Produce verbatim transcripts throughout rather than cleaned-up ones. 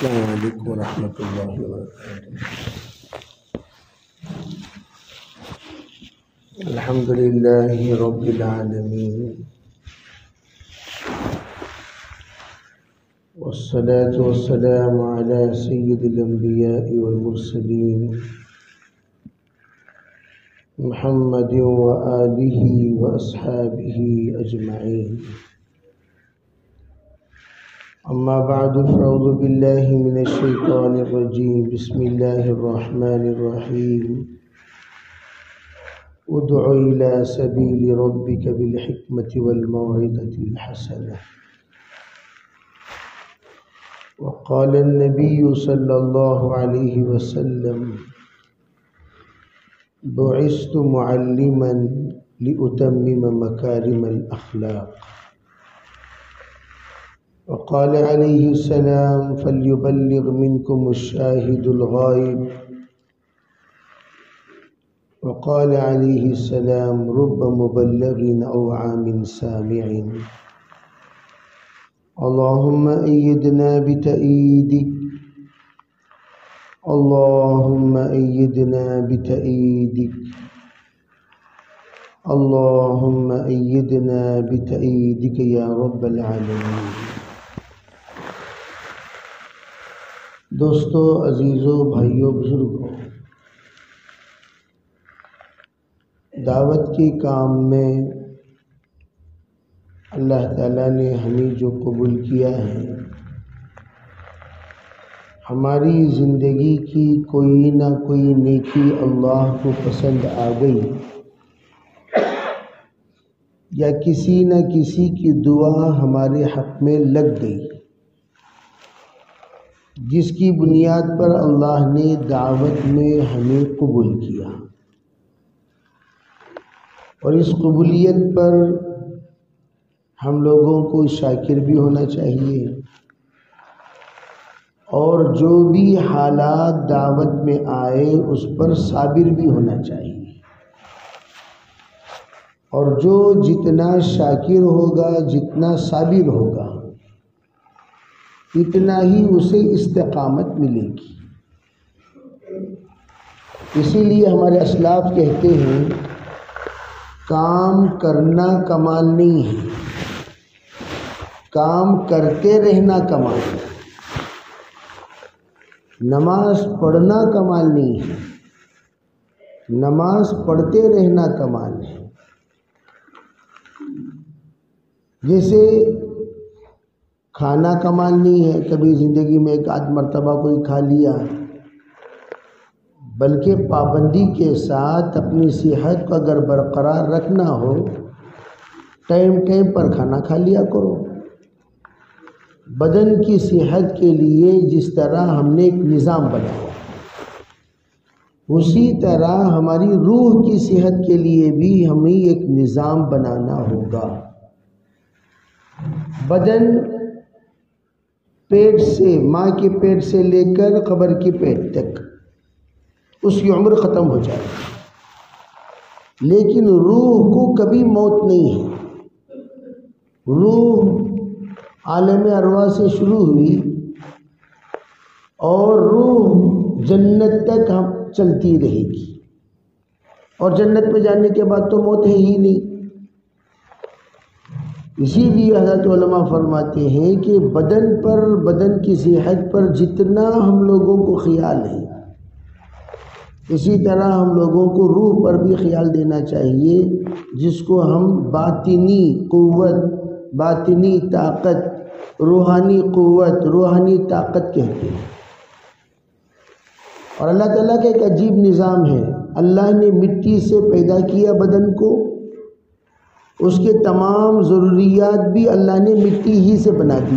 السلام علیکم ورحمۃ اللہ وبرکاتہ۔ الحمد للہ رب العالمین والصلاة والسلام على سید الانبیاء والمرسلین محمد وآلہ واصحابہ اجمعین۔ اما بعد فاعوذ باللہ من الشیطان الرجیم، بسم اللہ الرحمن الرحیم۔ ادع الى سبیل ربک بالحکمۃ والموعظۃ الحسنہ۔ وقال النبی صلی اللہ علیہ وسلم: بعثت معلما لأتمم مکارم الاخلاق۔ وقال علیہ السلام: فلیبلغ منکم الشاہد الغائب۔ وقال علیہ السلام: رب مبلغ او عام سامع۔ اللہم ایدنا بتأییدک، اللہم ایدنا بتأییدک، اللہم ایدنا بتأییدک یا رب العالمین۔ دوستو، عزیزو، بھائیو، بزرگوں، دعوت کے کام میں اللہ تعالیٰ نے ہمیں جو قبول کیا ہے، ہماری زندگی کی کوئی نہ کوئی نیکی اللہ کو پسند آ گئی، یا کسی نہ کسی کی دعا ہمارے حق میں لگ گئی، جس کی بنیاد پر اللہ نے دعوت میں ہمیں قبول کیا، اور اس قبولیت پر ہم لوگوں کو شاکر بھی ہونا چاہیے، اور جو بھی حالات دعوت میں آئے اس پر صابر بھی ہونا چاہیے، اور جو جتنا شاکر ہوگا، جتنا صابر ہوگا، اتنا ہی اسے استقامت ملے گی۔ اسی لیے ہمارے اسلاف کہتے ہیں، کام کرنا کمال نہیں ہے، کام کرتے رہنا کمال ہے۔ نماز پڑھنا کمال نہیں ہے، نماز پڑھتے رہنا کمال ہے۔ جیسے کھانا کمال نہیں ہے، کبھی زندگی میں ایک آدھ مرتبہ کوئی کھا لیا، بلکہ پابندی کے ساتھ اپنی صحت کو اگر برقرار رکھنا ہو، ٹائم ٹائم پر کھانا کھا لیا کرو۔ بدن کی صحت کے لیے جس طرح ہم نے ایک نظام بنایا، اسی طرح ہماری روح کی صحت کے لیے بھی ہمیں ایک نظام بنانا ہوگا۔ بدن پیٹ سے، ماں کے پیٹ سے لے کر قبر کے پیٹ تک اس کی عمر ختم ہو جائے، لیکن روح کو کبھی موت نہیں ہے۔ روح عالم ارواح سے شروع ہوئی، اور روح جنت تک ہم چلتی رہے گی، اور جنت میں جانے کے بعد تو موت ہے ہی نہیں۔ اسی لیے حضرت علماء فرماتے ہیں کہ بدن پر، بدن کی صحت پر جتنا ہم لوگوں کو خیال ہے، اسی طرح ہم لوگوں کو روح پر بھی خیال دینا چاہیے، جس کو ہم باطنی قوت، باطنی طاقت، روحانی قوت، روحانی طاقت کہتے ہیں۔ اور اللہ تعالیٰ کا ایک عجیب نظام ہے، اللہ نے مٹی سے پیدا کیا بدن کو، اس کے تمام ضروریات بھی اللہ نے مٹی ہی سے بنا دی۔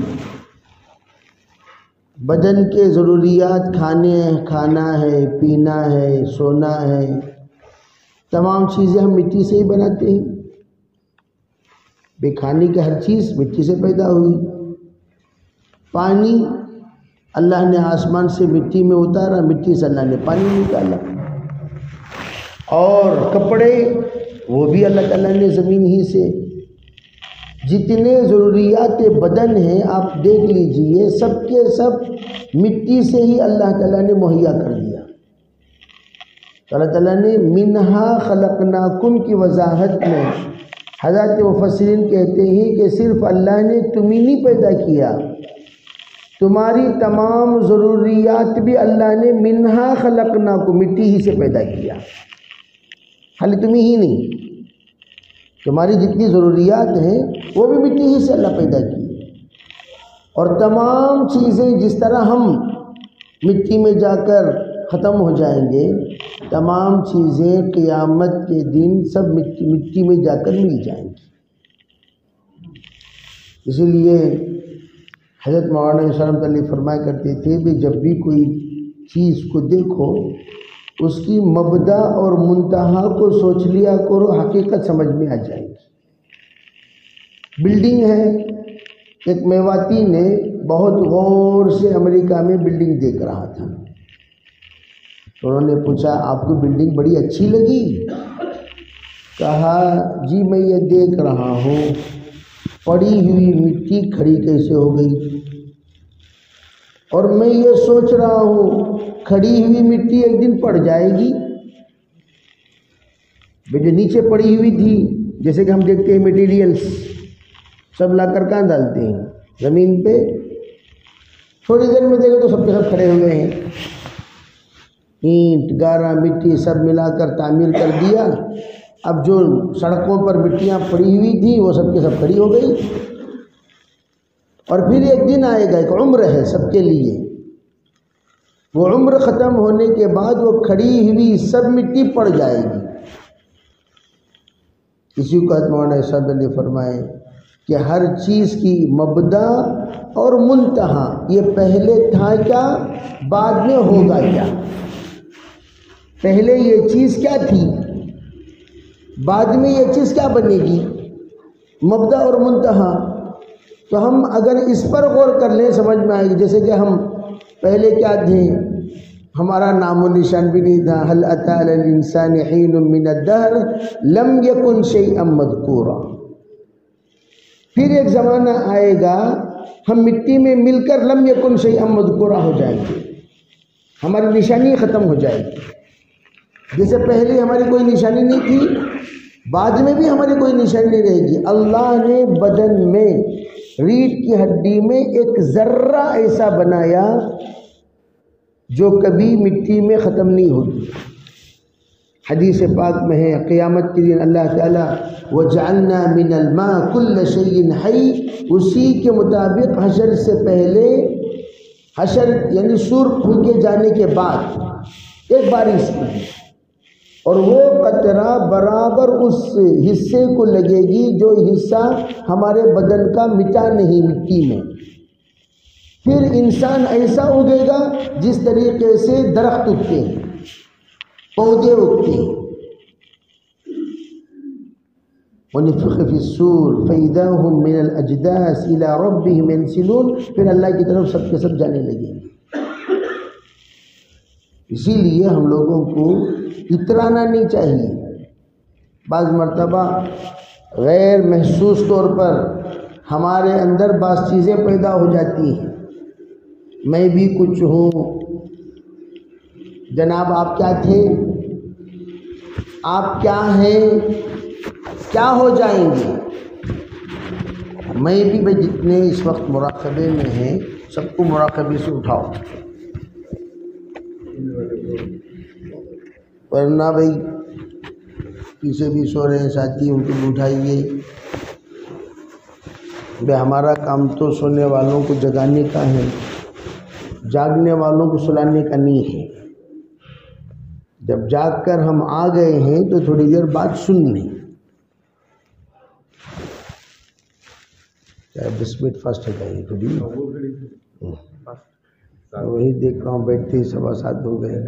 بدن کے ضروریات کھانے کھانا ہے، پینا ہے، سونا ہے، تمام چیزیں ہم مٹی سے ہی بناتے ہیں۔ بے کھانے کی ہر چیز مٹی سے پیدا ہوئی۔ پانی اللہ نے آسمان سے مٹی میں اتارا، مٹی سے اللہ نے پانی نکالا، اور کپڑے وہ بھی اللہ تعالیٰ نے زمین ہی سے۔ جتنے ضروریات بدن ہیں آپ دیکھ لیجئے، سب کے سب مٹی سے ہی اللہ تعالیٰ نے مہیا کر دیا. اللہ تعالیٰ نے منہا خلقناکم کی وضاحت میں حضرات مفسرین کہتے ہیں کہ صرف اللہ نے تمہیں نہیں پیدا کیا، تمہاری تمام ضروریات بھی اللہ نے منہا خلقناکم مٹی ہی سے پیدا کیا. خالی تمہیں ہی نہیں، تمہاری جتنی ضروریات ہیں وہ بھی مٹی ہی سے اللہ پیدا کی. اور تمام چیزیں جس طرح ہم مٹی میں جا کر ختم ہو جائیں گے، تمام چیزیں قیامت کے دن سب مٹی مٹی میں جا کر مل جائیں گی. اسی لیے حضرت مولانا صاحب علیہ فرمایا کرتے تھے کہ جب بھی کوئی چیز کو دیکھو اس کی مبدا اور منتہا کو سوچ لیا کرو، حقیقت سمجھ میں آ جائے گی. بلڈنگ ہے، ایک میواتی نے بہت غور سے امریکہ میں بلڈنگ دیکھ رہا تھا. انہوں نے پوچھا آپ کو بلڈنگ بڑی اچھی لگی؟ کہا جی میں یہ دیکھ رہا ہوں پڑی ہوئی مٹی کھڑی کیسے ہو گئی، اور میں یہ سوچ رہا ہوں کھڑی ہوئی مٹی ایک دن پڑ جائے گی. جو نیچے پڑی ہوئی تھی، جیسے کہ ہم دیکھتے ہیں میٹیریلز سب لا کر کہاں ڈالتے ہیں؟ زمین پہ. تھوڑی دیر میں دیکھو تو سب کے سب کھڑے ہوئے ہیں. اینٹ گارا مٹی سب ملا کر تعمیر کر دیا. اب جو سڑکوں پر مٹیاں پڑی ہوئی تھیں وہ سب کے سب کھڑی ہو گئی. اور پھر ایک دن آئے گا، ایک عمر ہے سب کے لیے، وہ عمر ختم ہونے کے بعد وہ کھڑی ہوئی سب مٹی پڑ جائے گی. اسی کو مولانا صاحب نے فرمائے کہ ہر چیز کی مبدا اور منتہا یہ پہلے تھا کیا، بعد میں ہوگا کیا. پہلے یہ چیز کیا تھی، بعد میں یہ چیز کیا بنے گی، مبدا اور منتہا. تو ہم اگر اس پر غور کر لیں سمجھ میں آئے گی. جیسے کہ ہم پہلے کیا تھے، ہمارا نام و نشان بھی نہیں تھا. هل اتى على الانسان حين من الدهر لم يكن شيئا مذكورا. پھر ایک زمانہ آئے گا ہم مٹی میں مل کر لم یکن شیئا مذکورا ہو جائیں گے، ہماری نشانی ختم ہو جائے گی. جیسے پہلے ہماری کوئی نشانی نہیں تھی، بعد میں بھی ہماری کوئی نشانی نہیں رہے گی. اللہ نے بدن میں ریڑھ کی ہڈی میں ایک ذرہ ایسا بنایا جو کبھی مٹی میں ختم نہیں ہوگی. حدیث پاک میں ہے قیامت کے دن اللہ تعالیٰ وَجَعَلْنَا مِنَ الْمَاءِ كُلَّ شَيْءٍ حَيٍّ، اسی کے مطابق حشر سے پہلے، حشر یعنی سور پھونکے جانے کے بعد ایک بارش کی، اور وہ قطرہ برابر اس حصے کو لگے گی جو حصہ ہمارے بدن کا مٹا نہیں مٹی میں. پھر انسان ایسا اگے گا جس طریقے سے درخت اگتے ہیں، پودے اگتے ہیں. وَنُفِخَ فِي الصُّورِ فَإِذَا هُمْ مِنَ الْأَجْدَاثِ إِلَىٰ رَبِّهِمْ يَنْسِلُونَ. پھر اللہ کی طرف سب کے سب جانے لگیں گے. اسی لیے ہم لوگوں کو اترانا نہیں چاہیے. بعض مرتبہ غیر محسوس طور پر ہمارے اندر بعض چیزیں پیدا ہو جاتی ہیں. میں بھی کچھ ہوں، جناب آپ کیا تھے، آپ کیا ہیں، کیا ہو جائیں گے. میں بھی بھائی جتنے اس وقت مراقبے میں ہیں سب کو مراقبے سے اٹھاؤ، ورنہ بھائی پیچھے بھی سو رہے ہیں ساتھی، ان کو اٹھائیے. بھائی ہمارا کام تو سونے والوں کو جگانے کا ہے، جاگنے والوں کو سلانے کا نہیں ہے. جب جاگ کر ہم آ گئے ہیں تو تھوڑی دیر بعد سن لیں. دس منٹ فاسٹ ہے یہ تھوڑی، وہی دیکھ رہا ہوں بیٹھتے ہی سوا سات ہو گئے.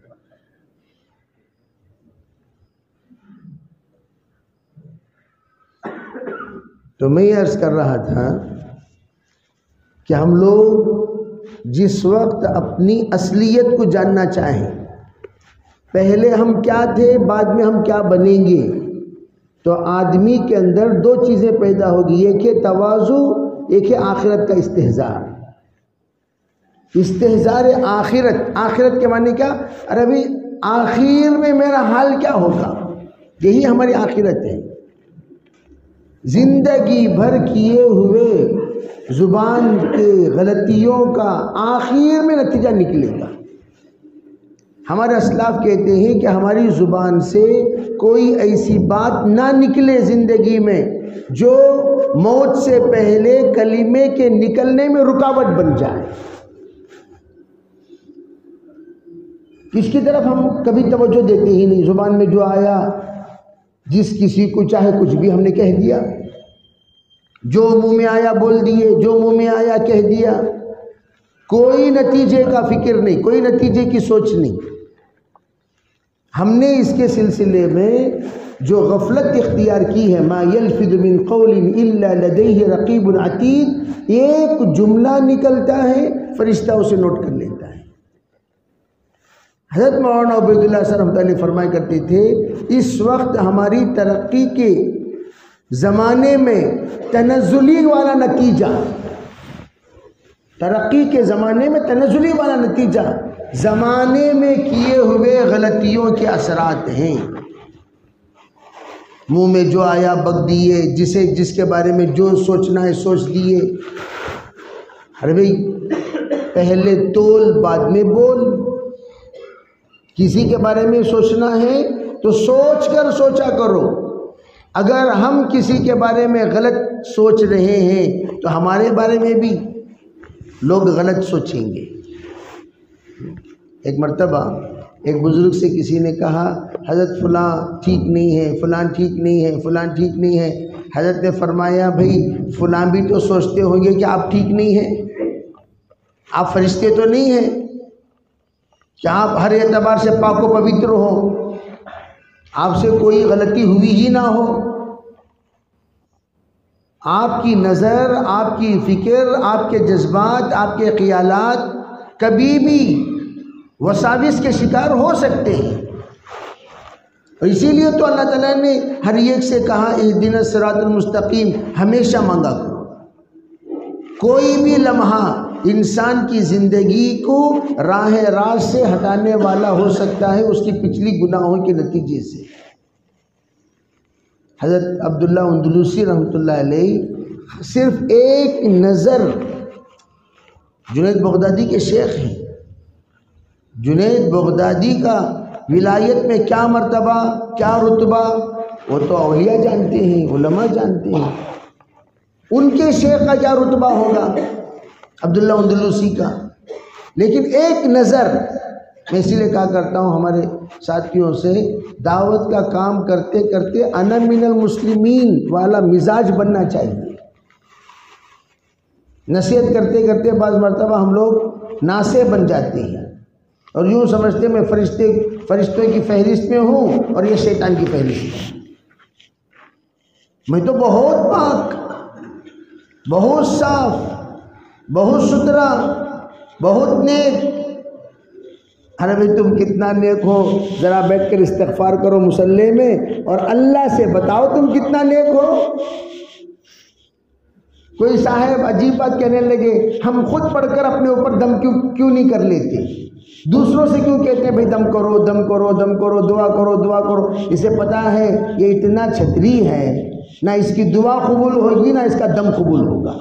تو میں یہ عرض کر رہا تھا کہ ہم لوگ جس وقت اپنی اصلیت کو جاننا چاہیں، پہلے ہم کیا تھے بعد میں ہم کیا بنیں گے، تو آدمی کے اندر دو چیزیں پیدا ہوگی، ایک ہے تواضع، ایک ہے آخرت کا استحضار. استحضار آخرت، آخرت کے معنی کیا؟ ارے بھائی آخر میں میرا حال کیا ہوگا، یہی ہماری آخرت ہے۔ زندگی بھر کیے ہوئے زبان کے غلطیوں کا آخر میں نتیجہ نکلے گا۔ ہمارے اسلاف کہتے ہیں کہ ہماری زبان سے کوئی ایسی بات نہ نکلے زندگی میں جو موت سے پہلے کلمے کے نکلنے میں رکاوٹ بن جائے۔ اس کی طرف ہم کبھی توجہ دیتے ہی نہیں۔ زبان میں جو آیا، جس کسی کو چاہے کچھ بھی ہم نے کہہ دیا، جو منہ میں آیا بول دیے، جو منہ میں آیا کہہ دیا، کوئی نتیجے کا فکر نہیں، کوئی نتیجے کی سوچ نہیں۔ ہم نے اس کے سلسلے میں جو غفلت اختیار کی ہے، ما یلفظ من قول الا لدیہ رقیب عتید، ایک جملہ نکلتا ہے فرشتہ اسے نوٹ کر لیتا ہے۔ حضرت مولانا عبید اللہ صاحب رحمۃ اللہ علیہ فرمایا کرتے تھے، اس وقت ہماری ترقی کے زمانے میں تنزلی والا نتیجہ، ترقی کے زمانے میں تنزلی والا نتیجہ زمانے میں کیے ہوئے غلطیوں کے اثرات ہیں۔ منہ میں جو آیا بک دیے، جسے جس کے بارے میں جو سوچنا ہے سوچ دیے۔ ارے بھائی پہلے تول بعد میں بول، کسی کے بارے میں سوچنا ہے تو سوچ کر سوچا کرو۔ اگر ہم کسی کے بارے میں غلط سوچ رہے ہیں تو ہمارے بارے میں بھی لوگ غلط سوچیں گے۔ ایک مرتبہ ایک بزرگ سے کسی نے کہا، حضرت فلاں ٹھیک نہیں ہے، فلاں ٹھیک نہیں ہے، فلاں ٹھیک نہیں ہے۔ حضرت نے فرمایا، بھائی فلاں بھی تو سوچتے ہوں گے کہ آپ ٹھیک نہیں ہیں، آپ فرشتے تو نہیں ہیں کہ آپ ہر اعتبار سے پاک و پوتر ہو، آپ سے کوئی غلطی ہوئی ہی نہ ہو۔ آپ کی نظر، آپ کی فکر، آپ کے جذبات، آپ کے خیالات کبھی بھی وساوس کے شکار ہو سکتے ہیں۔ اور اسی لیے تو اللہ تعالیٰ نے ہر ایک سے کہا، اہدنا الصراط المستقیم، ہمیشہ مانگا کرو۔ کوئی بھی لمحہ انسان کی زندگی کو راہ راست سے ہٹانے والا ہو سکتا ہے اس کی پچھلی گناہوں کے نتیجے سے۔ حضرت عبداللہ اندلوسی رحمۃ اللہ علیہ صرف ایک نظر، جنید بغدادی کے شیخ ہیں، جنید بغدادی کا ولایت میں کیا مرتبہ، کیا رتبہ، وہ تو اولیاء جانتے ہیں، علماء جانتے ہیں، ان کے شیخ کا کیا رتبہ ہوگا عبداللہ اندلوسی کا۔ لیکن ایک نظر، میں اسی لیے کہا کرتا ہوں ہمارے ساتھیوں سے، دعوت کا کام کرتے کرتے انا من المسلمین والا مزاج بننا چاہیے۔ نصیحت کرتے کرتے بعض مرتبہ ہم لوگ ناسے بن جاتے ہیں اور یوں سمجھتے میں فرشتے فرشتوں کی فہرست میں ہوں اور یہ شیطان کی فہرست میں۔ میں تو بہت پاک، بہت صاف، بہت ستھرا، بہت نیک۔ ارے بھائی تم کتنا نیک ہو، ذرا بیٹھ کر استغفار کرو مصلی میں اور اللہ سے بتاؤ تم کتنا نیک ہو۔ کوئی صاحب عجیب بات کہنے لگے، ہم خود پڑھ کر اپنے اوپر دم کیوں کیوں نہیں کر لیتے، دوسروں سے کیوں کہتے ہیں بھائی دم کرو دم کرو دم کرو دعا کرو دعا کرو۔ اسے پتا ہے یہ اتنا چھتری ہے، نہ اس کی دعا قبول ہوگی نہ اس کا دم قبول ہوگا،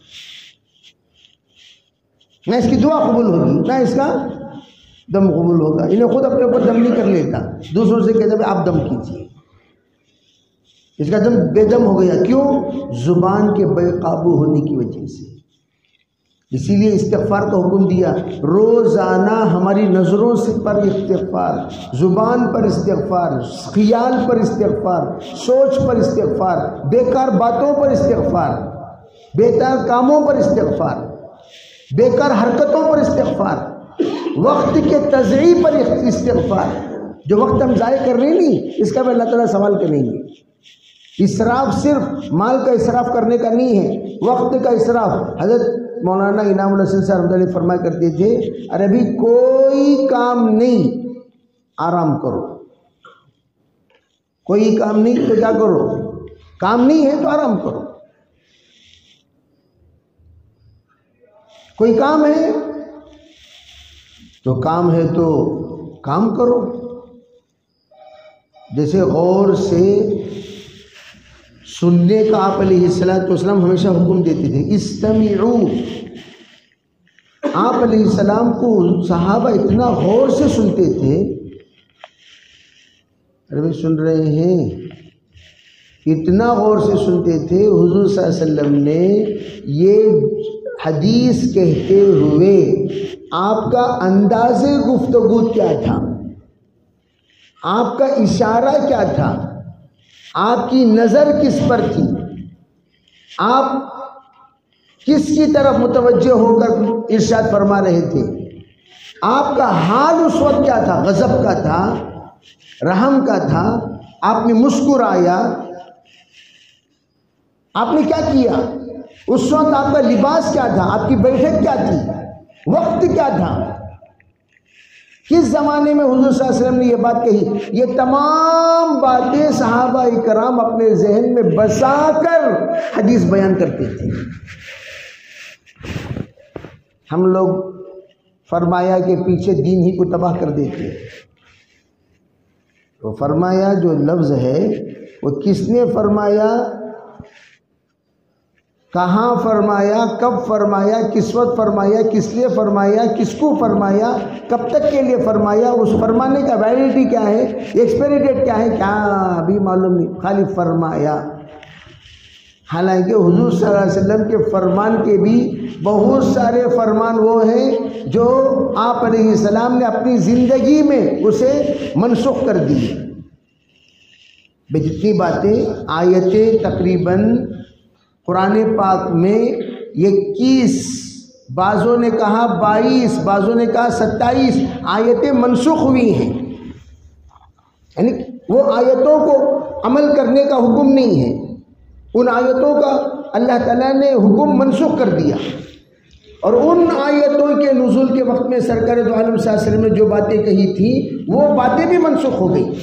نہ اس کی دعا قبول ہوگی نہ اس کا دم قبول ہوگا۔ انہیں خود اپنے اوپر دم نہیں کر لیتا، دوسروں سے کہتے ہیں آپ دم کیجیے، اس کا دم بے دم ہو گیا۔ کیوں؟ زبان کے بے قابو ہونے کی وجہ سے۔ اسی لیے استغفار کا حکم دیا، روزانہ ہماری نظروں سے پر استغفار، زبان پر استغفار، خیال پر استغفار، سوچ پر استغفار، بیکار باتوں پر استغفار، بیکار کاموں پر استغفار، بیکار حرکتوں پر استغفار، وقت کے تضییع پر استغفار۔ جو وقت ہم ضائع کر رہے نہیں، اس کا بھی اللہ تعالیٰ سوال کریں گے۔ اسراف صرف مال کا اسراف کرنے کا نہیں ہے، وقت کا اسراف۔ حضرت مولانا انعام الحسن صاحب رحمۃ اللہ علیہ فرمایا کرتے تھے، ارے بھی کوئی کام نہیں، آرام کرو۔ کوئی کام نہیں تو کیا کرو؟ کام نہیں ہے تو آرام کرو۔ کوئی کام ہے تو کام ہے تو کام کرو. جیسے غور سے سننے کا آپ علیہ الصلوۃ والسلام ہمیشہ حکم دیتے تھے، استمعوا. آپ علیہ السلام کو صحابہ اتنا غور سے سنتے تھے. ارے سن رہے ہیں، اتنا غور سے سنتے تھے. حضور صلی اللہ علیہ وسلم نے یہ حدیث کہتے ہوئے آپ کا انداز گفتگو کیا تھا، آپ کا اشارہ کیا تھا، آپ کی نظر کس پر تھی، آپ کس کی طرف متوجہ ہو کر ارشاد فرما رہے تھے، آپ کا حال اس وقت کیا تھا، غضب کا تھا، رحم کا تھا، آپ نے مسکرایا، آپ نے کیا کیا اس وقت، آپ کا لباس کیا تھا، آپ کی بیٹھک کیا تھی، وقت کیا تھا، کس زمانے میں حضور صلی اللہ علیہ وسلم نے یہ بات کہی. یہ تمام باتیں صحابہ کرام اپنے ذہن میں بسا کر حدیث بیان کرتے تھے. ہم لوگ فرمایا کے پیچھے دین ہی کو تباہ کر دیتے. تو فرمایا جو لفظ ہے وہ کس نے فرمایا، کہاں فرمایا، کب فرمایا، کس وقت فرمایا، کس لیے فرمایا، کس کو فرمایا، کب تک کے لیے فرمایا، اس فرمانے کا ویلیڈیٹی کیا ہے، ایکسپائری ڈیٹ کیا ہے، کیا ابھی معلوم نہیں، خالی فرمایا. حالانکہ حضور صلی اللہ علیہ وسلم کے فرمان کے بھی بہت سارے فرمان وہ ہیں جو آپ علیہ السلام نے اپنی زندگی میں اسے منسوخ کر دی. جتنی باتیں آیتیں تقریباً قرآن پاک میں اکیس، بعضوں نے کہا بائیس، بعضوں نے کہا ستائیس آیتیں منسوخ ہوئی ہیں. یعنی وہ آیتوں کو عمل کرنے کا حکم نہیں ہے، ان آیتوں کا اللہ تعالیٰ نے حکم منسوخ کر دیا. اور ان آیتوں کے نزول کے وقت میں سرکار دو عالم صلی اللہ علیہ وسلم نے جو باتیں کہی تھیں وہ باتیں بھی منسوخ ہو گئی.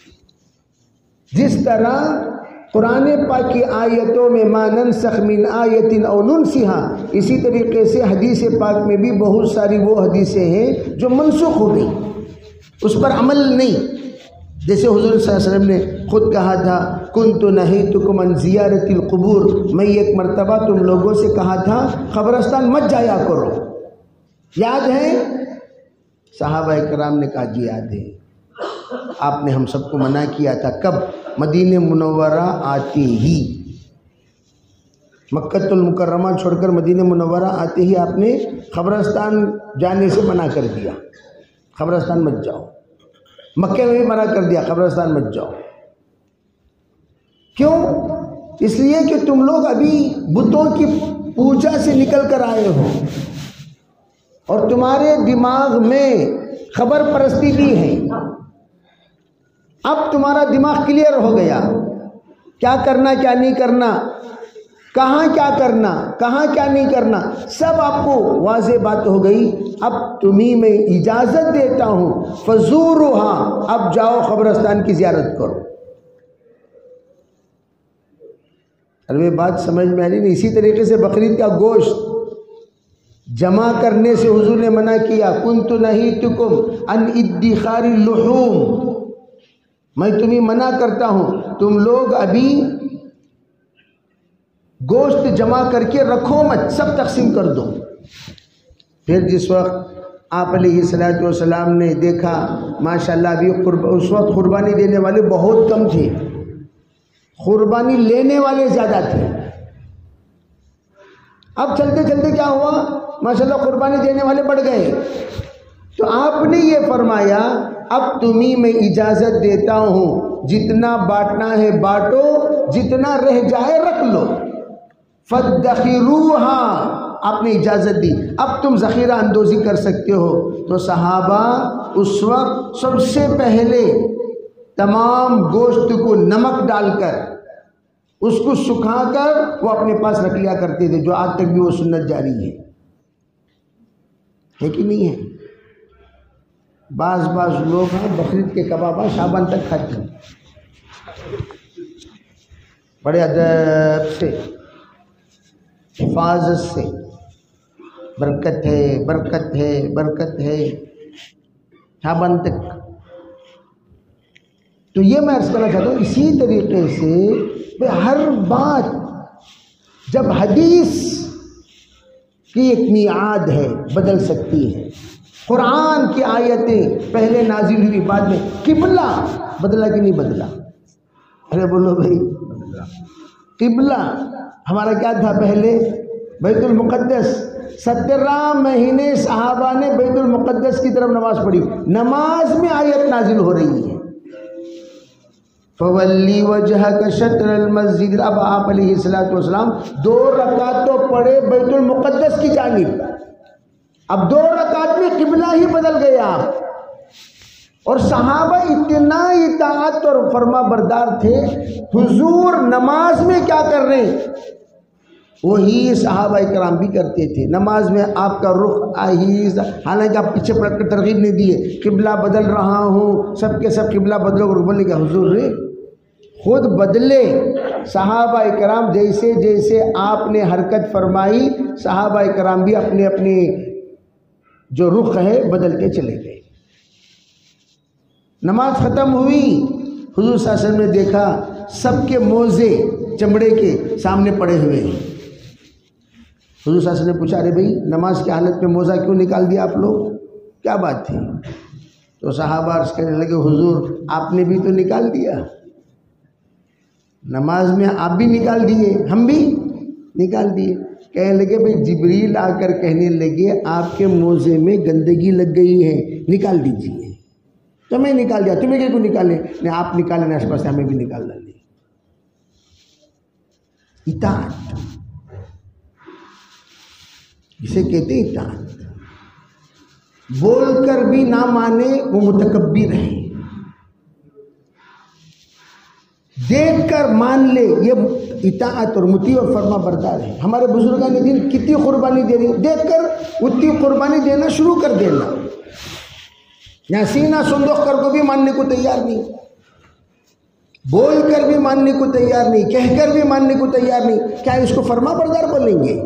جس طرح قرآن پاک کی آیتوں میں ما ننسخ من آیت او ننسها، اسی طریقے سے حدیث پاک میں بھی بہت ساری وہ حدیثیں ہیں جو منسوخ ہو گئی، اس پر عمل نہیں. جیسے حضور صلی اللہ علیہ وسلم نے خود کہا تھا کنت نہیتکم عن زیارت القبور، میں ایک مرتبہ تم لوگوں سے کہا تھا قبرستان مت جایا کرو. یاد ہے؟ صحابہ کرام نے کہا جی یاد ہے. آپ نے ہم سب کو منع کیا تھا. کب؟ مدینہ منورہ آتے ہی، مکہ المکرمہ چھوڑ کر مدینہ منورہ آتے ہی آپ نے قبرستان جانے سے منع کر دیا. قبرستان مت جاؤ. مکہ میں بھی منع کر دیا قبرستان مت جاؤ. کیوں؟ اس لیے کہ تم لوگ ابھی بتوں کی پوجا سے نکل کر آئے ہو اور تمہارے دماغ میں خبر پرستی بھی ہے. اب تمہارا دماغ کلیئر ہو گیا، کیا کرنا کیا نہیں کرنا، کہاں کیا کرنا کہاں کیا نہیں کرنا، سب آپ کو واضح بات ہو گئی. اب تمہیں میں اجازت دیتا ہوں فزورها، اب جاؤ قبرستان کی زیارت کرو. ارے بات سمجھ میں آ رہی نہیں؟ اسی طریقے سے بقرعید کا گوشت جمع کرنے سے حضور نے منع کیا. کنت نہیتکم عن ادخار اللحوم، میں تمہیں منع کرتا ہوں تم لوگ ابھی گوشت جمع کر کے رکھو مت، سب تقسیم کر دو. پھر جس وقت آپ علیہ الصلوۃ والسلام نے دیکھا ماشاءاللہ ابھی اس وقت قربانی دینے والے بہت کم تھے، قربانی لینے والے زیادہ تھے. اب چلتے چلتے کیا ہوا، ماشاءاللہ قربانی دینے والے بڑھ گئے. تو آپ نے یہ فرمایا اب تمہیں میں اجازت دیتا ہوں جتنا بانٹنا ہے بانٹو، جتنا رہ جائے رکھ لو. فَادَّخِرُوهَا، آپ نے اجازت دی، اب تم ذخیرہ اندوزی کر سکتے ہو. تو صحابہ اس وقت سب سے پہلے تمام گوشت کو نمک ڈال کر اس کو سکھا کر وہ اپنے پاس رکھ لیا کرتے تھے، جو آج تک بھی وہ سنت جاری ہے. ہے کہ نہیں ہے؟ بعض بعض لوگ ہیں بقرعید کے کبابہ شابان تک کھاتے ہیں، بڑے ادب سے حفاظت سے، برکت ہے برکت ہے برکت ہے. شعبان تک. تو یہ میں عرض کرنا چاہتا ہوں اسی طریقے سے ہر بات جب حدیث کی ایک میعاد ہے بدل سکتی ہے. قرآن کی آیتیں پہلے نازل ہوئی بعد میں. قبلہ بدلا کہ نہیں بدلا؟ ارے بولو بھائی. قبلہ ہمارا کیا تھا پہلے؟ بیت المقدس. سترہ مہینے صحابہ نے بیت المقدس کی طرف نماز پڑھی. نماز میں آیت نازل ہو رہی ہے فولی وجہک شطر المسجد. اب آپ علیہ الصلوۃ والسلام دو رکعت تو پڑھے بیت المقدس کی جانب. اب دو رکعت میں قبلہ ہی بدل گیا. اور صحابہ اتنا اطاعت اور فرما بردار تھے. حضور نماز میں کیا کر رہے ہیں وہی صحابہ کرام بھی کرتے تھے. نماز میں آپ کا رخ آہستہ، حالانکہ آپ پیچھے پلٹ کر ترغیب نہیں دیے قبلہ بدل رہا ہوں سب کے سب قبلہ بدلو. بولے کہ حضور نے خود بدلے. صحابہ کرام جیسے جیسے آپ نے حرکت فرمائی صحابہ کرام بھی اپنے اپنے جو رخ ہے بدلتے چلے گئے. نماز ختم ہوئی. حضور صلی اللہ علیہ وسلم نے دیکھا سب کے موزے چمڑے کے سامنے پڑے ہوئے ہیں. حضور صلی اللہ علیہ وسلم نے پوچھا ارے بھائی نماز کی حالت میں موزہ کیوں نکال دیا آپ لوگ؟ کیا بات تھی؟ تو صحابہ عرض کرنے لگے حضور آپ نے بھی تو نکال دیا. نماز میں آپ بھی نکال دیے ہم بھی نکال دیے. کہنے لگے بھائی جبریل آ کر کہنے لگے آپ کے موزے میں گندگی لگ گئی ہے نکال دیجیے. تو میں نکال دیا. تمہیں کیوں نکالے؟ نہیں آپ نکالے نا اس پر سے ہمیں بھی نکال ڈالے. اطاعت اسے کہتے ہیں اطاعت. بول کر بھی نہ مانے وہ متکبر ہے. دیکھ کر مان لے یہ اطاعت اور مطیع اور فرما بردار ہے. ہمارے بزرگان دین کتنی قربانی دے رہی، دیکھ کر اتنی قربانی دینا شروع کر دینا. یہاں سینہ صندوق کر کو بھی ماننے کو تیار نہیں، بول کر بھی ماننے کو تیار نہیں، کہہ کر بھی ماننے کو تیار نہیں. کیا اس کو فرما بردار بولیں گے؟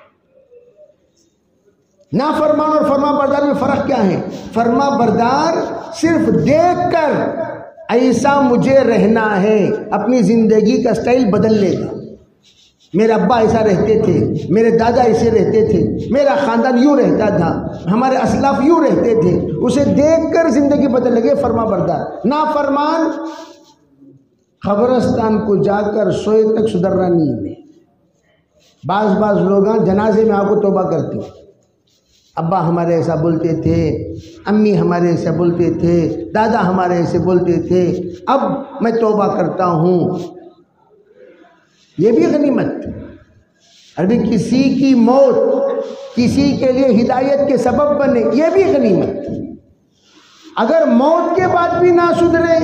نا فرمان اور فرما بردار میں فرق کیا ہے؟ فرما بردار صرف دیکھ کر ایسا مجھے رہنا ہے اپنی زندگی کا سٹائل بدل لے گا. میرے ابا ایسا رہتے تھے، میرے دادا ایسے رہتے تھے، میرا خاندان یوں رہتا تھا، ہمارے اسلاف یوں رہتے تھے. اسے دیکھ کر زندگی بدل لگے فرما بردار. نا فرمان قبرستان کو جا کر سوئے تک سدھرنا نہیں ہے. بعض بعض لوگ جنازے میں آپ کو توبہ کرتے ہیں ابا ہمارے ایسا بولتے تھے، امی ہمارے ایسا بولتے تھے، دادا ہمارے ایسے بولتے تھے، اب میں توبہ کرتا ہوں. یہ بھی غنیمت. ابھی کسی کی موت کسی کے لیے ہدایت کے سبب بنے یہ بھی غنیمت. اگر موت کے بعد بھی نہ سدھرے،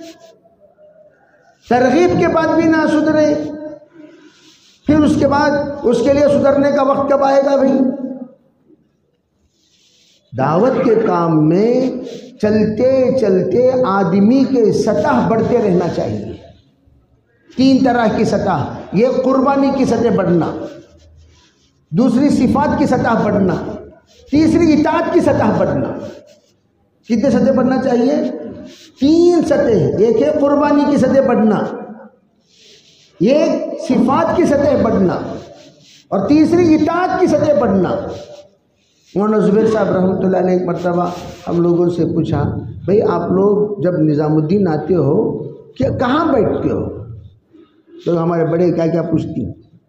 ترغیب کے بعد بھی نہ سدھرے، پھر اس کے بعد اس کے لیے سدھرنے کا وقت کب آئے گا بھائی؟ دعوت کے کام میں چلتے چلتے آدمی کے سطح بڑھتے رہنا چاہیے. تین طرح کی سطح، یہ قربانی کی سطح بڑھنا، دوسری صفات کی سطح بڑھنا، تیسری اطاعت کی سطح بڑھنا. کتنے سطح بڑھنا چاہیے؟ تین سطح. ایک ہے قربانی کی سطح بڑھنا، ایک صفات کی سطح بڑھنا، اور تیسری اطاعت کی سطح بڑھنا. مولانا زبیر صاحب رحمۃ اللہ علیہ ایک مرتبہ ہم لوگوں سے پوچھا بھئی آپ لوگ جب نظام الدین آتے ہو کہ کہاں بیٹھتے ہو؟ تو ہمارے بڑے کیا کیا پوچھتی.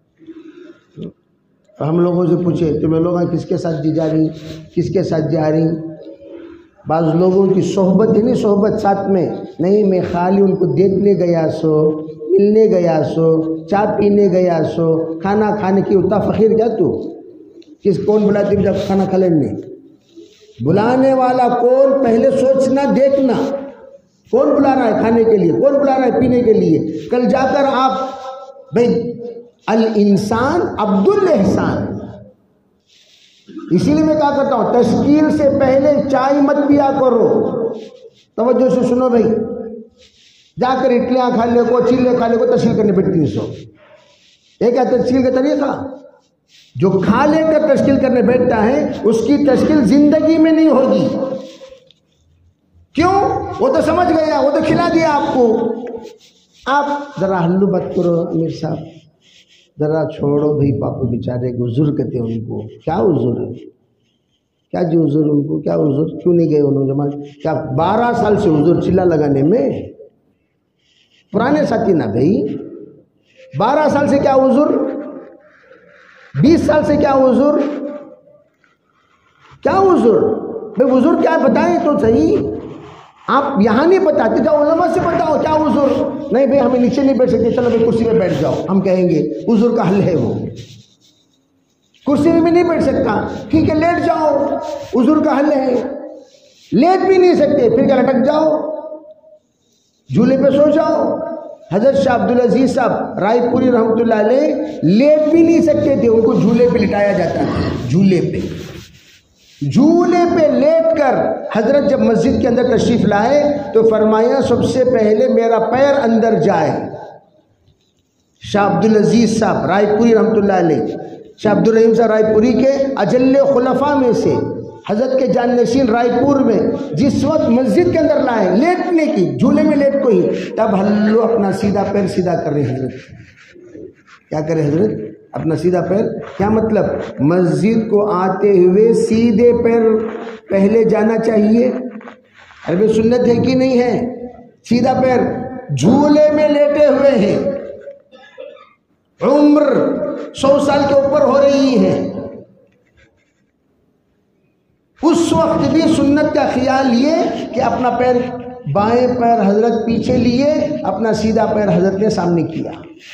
ہم لوگوں سے پوچھے تمہیں لوگ کس کے ساتھ جا رہی کس کے ساتھ جا رہی. بعض لوگوں کی صحبت ہے نہیں، صحبت ساتھ میں نہیں، میں خالی ان کو دیکھنے گیا سو، ملنے گیا سو، چائے پینے گیا سو، کھانا کھانے کی اتنا فقیر کیا تو؟ کس کون بلاتی جب کھانا کھا لینے؟ بلانے والا کون پہلے سوچنا دیکھنا کون بلا رہا ہے کھانے کے لیے، کون بلا رہا ہے پینے کے لیے. کل جا کر آپ بھائی الانسان عبد الاحسان. اسی لیے میں کہا کرتا ہوں تشکیل سے پہلے چائے مت پیا کرو. توجہ سے سنو بھائی، جا کر اٹلیاں کھا لے کو چیلے کھا لے کو تشکیل کرنے بیٹھتی سو. یہ کیا تشکیل کا طریقہ؟ جو کھا لے کر تشکیل کرنے بیٹھتا ہے اس کی تشکیل زندگی میں نہیں ہوگی. کیوں؟ وہ تو سمجھ گیا، وہ تو کھلا دیا آپ کو۔ آپ ذرا ہلو بات کرو امیر صاحب، ذرا چھوڑو بھائی، پاپا بیچارے عذر کہتے ہیں ان کو۔ کیا عذر ہے؟ کیا جو عذر ان کو؟ کیا عذر؟ کیوں نہیں گئے انہوں جماعت؟ کیا بارہ سال سے عذر چلا لگانے میں؟ پرانے ساتھی نا بھائی، بارہ سال سے کیا عذر؟ بیس سال سے کیا عذر؟ کیا عذر بھائی؟ عذر کیا بتائیں تو صحیح، آپ یہاں نہیں بتاتے، جاؤ علماء سے بتاؤ کیا عذر۔ نہیں بھائی ہمیں نیچے نہیں بیٹھ سکتے، چلو بھائی کرسی پہ بیٹھ جاؤ، ہم کہیں گے عذر کا حل ہے وہ۔ کرسی میں بھی نہیں بیٹھ سکتا، ٹھیک ہے لیٹ جاؤ، عذر کا حل ہے۔ لیٹ بھی نہیں سکتے، پھر کیا لٹک جاؤ، جھولے پہ سو جاؤ۔ حضرت شاہ عبدالعزیز صاحب رائے پوری رحمۃ اللہ علیہ لیٹ بھی نہیں سکتے تھے، ان کو جھولے پہ لٹایا جاتا تھا، جھولے پہ جھولے پہ لیٹ کر حضرت جب مسجد کے اندر تشریف لائے تو فرمایا سب سے پہلے میرا پیر اندر جائے۔ شاہ عبدالعزیز صاحب رائے پوری رحمۃ اللہ علیہ، شاہ عبدالرحیم صاحب رائے پوری کے اجل خلفاء میں سے، حضرت کے جانشین رائے پور میں جس وقت مسجد کے اندر لائے لیٹنے کی، جھولے میں لیٹ کو ہی، تب ہلو اپنا سیدھا پیر سیدھا کر رہے حضرت۔ کیا کرے حضرت؟ اپنا سیدھا پیر۔ کیا مطلب؟ مسجد کو آتے ہوئے سیدھے پیر پہلے جانا چاہیے، عربی سنت ہے کہ نہیں ہے؟ سیدھا پیر، جھولے میں لیٹے ہوئے ہیں، عمر سو سال کے اوپر ہو رہی ہے، اس وقت بھی سنت کا خیال یہ کہ اپنا پیر بائیں پیر حضرت پیچھے لیے، اپنا سیدھا پیر حضرت نے سامنے کیا،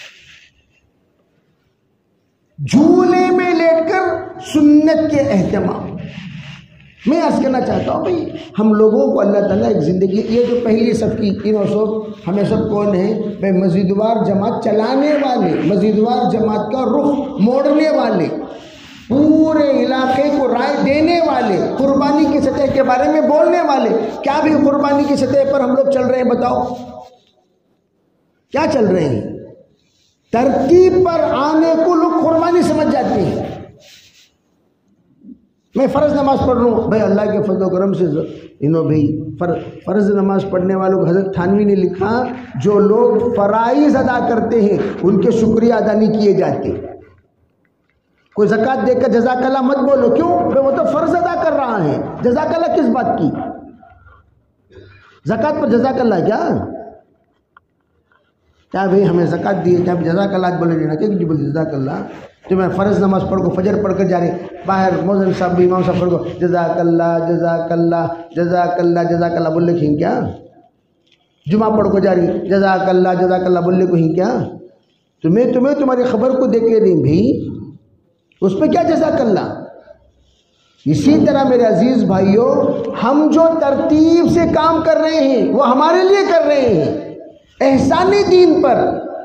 جھولے میں لیٹ کر سنت کے اہتمام۔ میں عرض کرنا چاہتا ہوں بھائی ہم لوگوں کو اللہ تعالیٰ ایک زندگی، یہ جو پہلی صف کی تینوں سو ہمیں سب کون ہیں بھائی؟ مسجدوار جماعت چلانے والے، مسجدوار جماعت کا رخ موڑنے والے، پورے علاقے کو رائے دینے والے، قربانی کی سطح کے بارے میں بولنے والے۔ کیا بھی قربانی کی سطح پر ہم لوگ چل رہے ہیں؟ بتاؤ کیا چل رہے ہیں؟ ترتیب پر آنے کو لوگ قربانی سمجھ جاتے ہیں۔ میں فرض نماز پڑھ رہا ہوں بھائی، اللہ کے فضل و کرم سے انہوں بھائی فرض نماز پڑھنے والوں کو حضرت تھانوی نے لکھا جو لوگ فرائض ادا کرتے ہیں ان کے شکریہ ادا نہیں کیے جاتے۔ کوئی زکوٰۃ دے کر جزاک اللہ مت بولو، کیوں بھائی؟ وہ تو فرض ادا کر رہا ہے، جزاک اللہ کس بات کی؟ زکوٰۃ پر جزاک اللہ کیا کیا بھائی ہمیں زکوٰۃ دی ہے، کیا جزاک اللہ بولے دینا کہ جی بولے جزاک اللہ؟ جو میں فرض نماز پڑھ کو فجر پڑھ کر جا رہے باہر، مؤذن صاحب بھی امام صاحب پڑھ کو جزاک اللہ جزاک اللہ جزاک اللہ جزاک اللہ بولے کہیں کیا؟ جمعہ پڑھ کو جا رہی جزاک اللہ جزاک اللہ بولنے کو ہی کیا؟ تمہیں تمہیں تمہاری خبر کو دیکھ لے دیں بھائی، اس پہ کیا جزاک اللہ؟ اسی طرح میرے عزیز بھائیوں، ہم جو ترتیب سے کام کر رہے ہیں وہ ہمارے لیے کر رہے ہیں، احسانی دین پر۔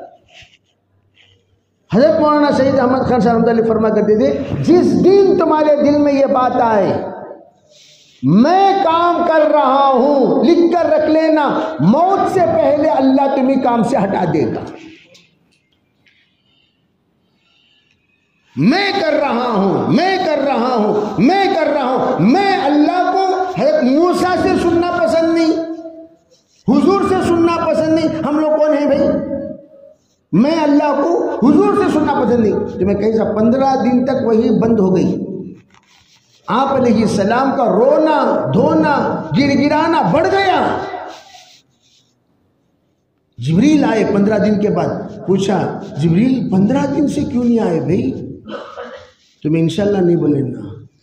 حضرت مولانا سید احمد خان صاحب رحمۃ اللہ فرما کرتے تھے جس دن تمہارے دل میں یہ بات آئے میں کام کر رہا ہوں، لکھ کر رکھ لینا، موت سے پہلے اللہ تمہیں کام سے ہٹا دے گا۔ میں کر رہا ہوں میں کر رہا ہوں میں کر رہا ہوں میں اللہ کو حضرت موسیٰ سے سننا پسند نہیں، حضور سے سننا پسند نہیں۔ ہم لوگ کون ہیں بھائی؟ میں اللہ کو حضور سے سننا پسند نہیں۔ جو میں کہیں سا پندرہ دن تک وہی بند ہو گئی، آپ علیہ السلام کا رونا دھونا گر گرانا بڑھ گیا۔ جبریل آئے پندرہ دن کے بعد، پوچھا جبریل پندرہ دن سے کیوں نہیں آئے بھائی؟ تمہیں انشاءاللہ نہیں بولے نا،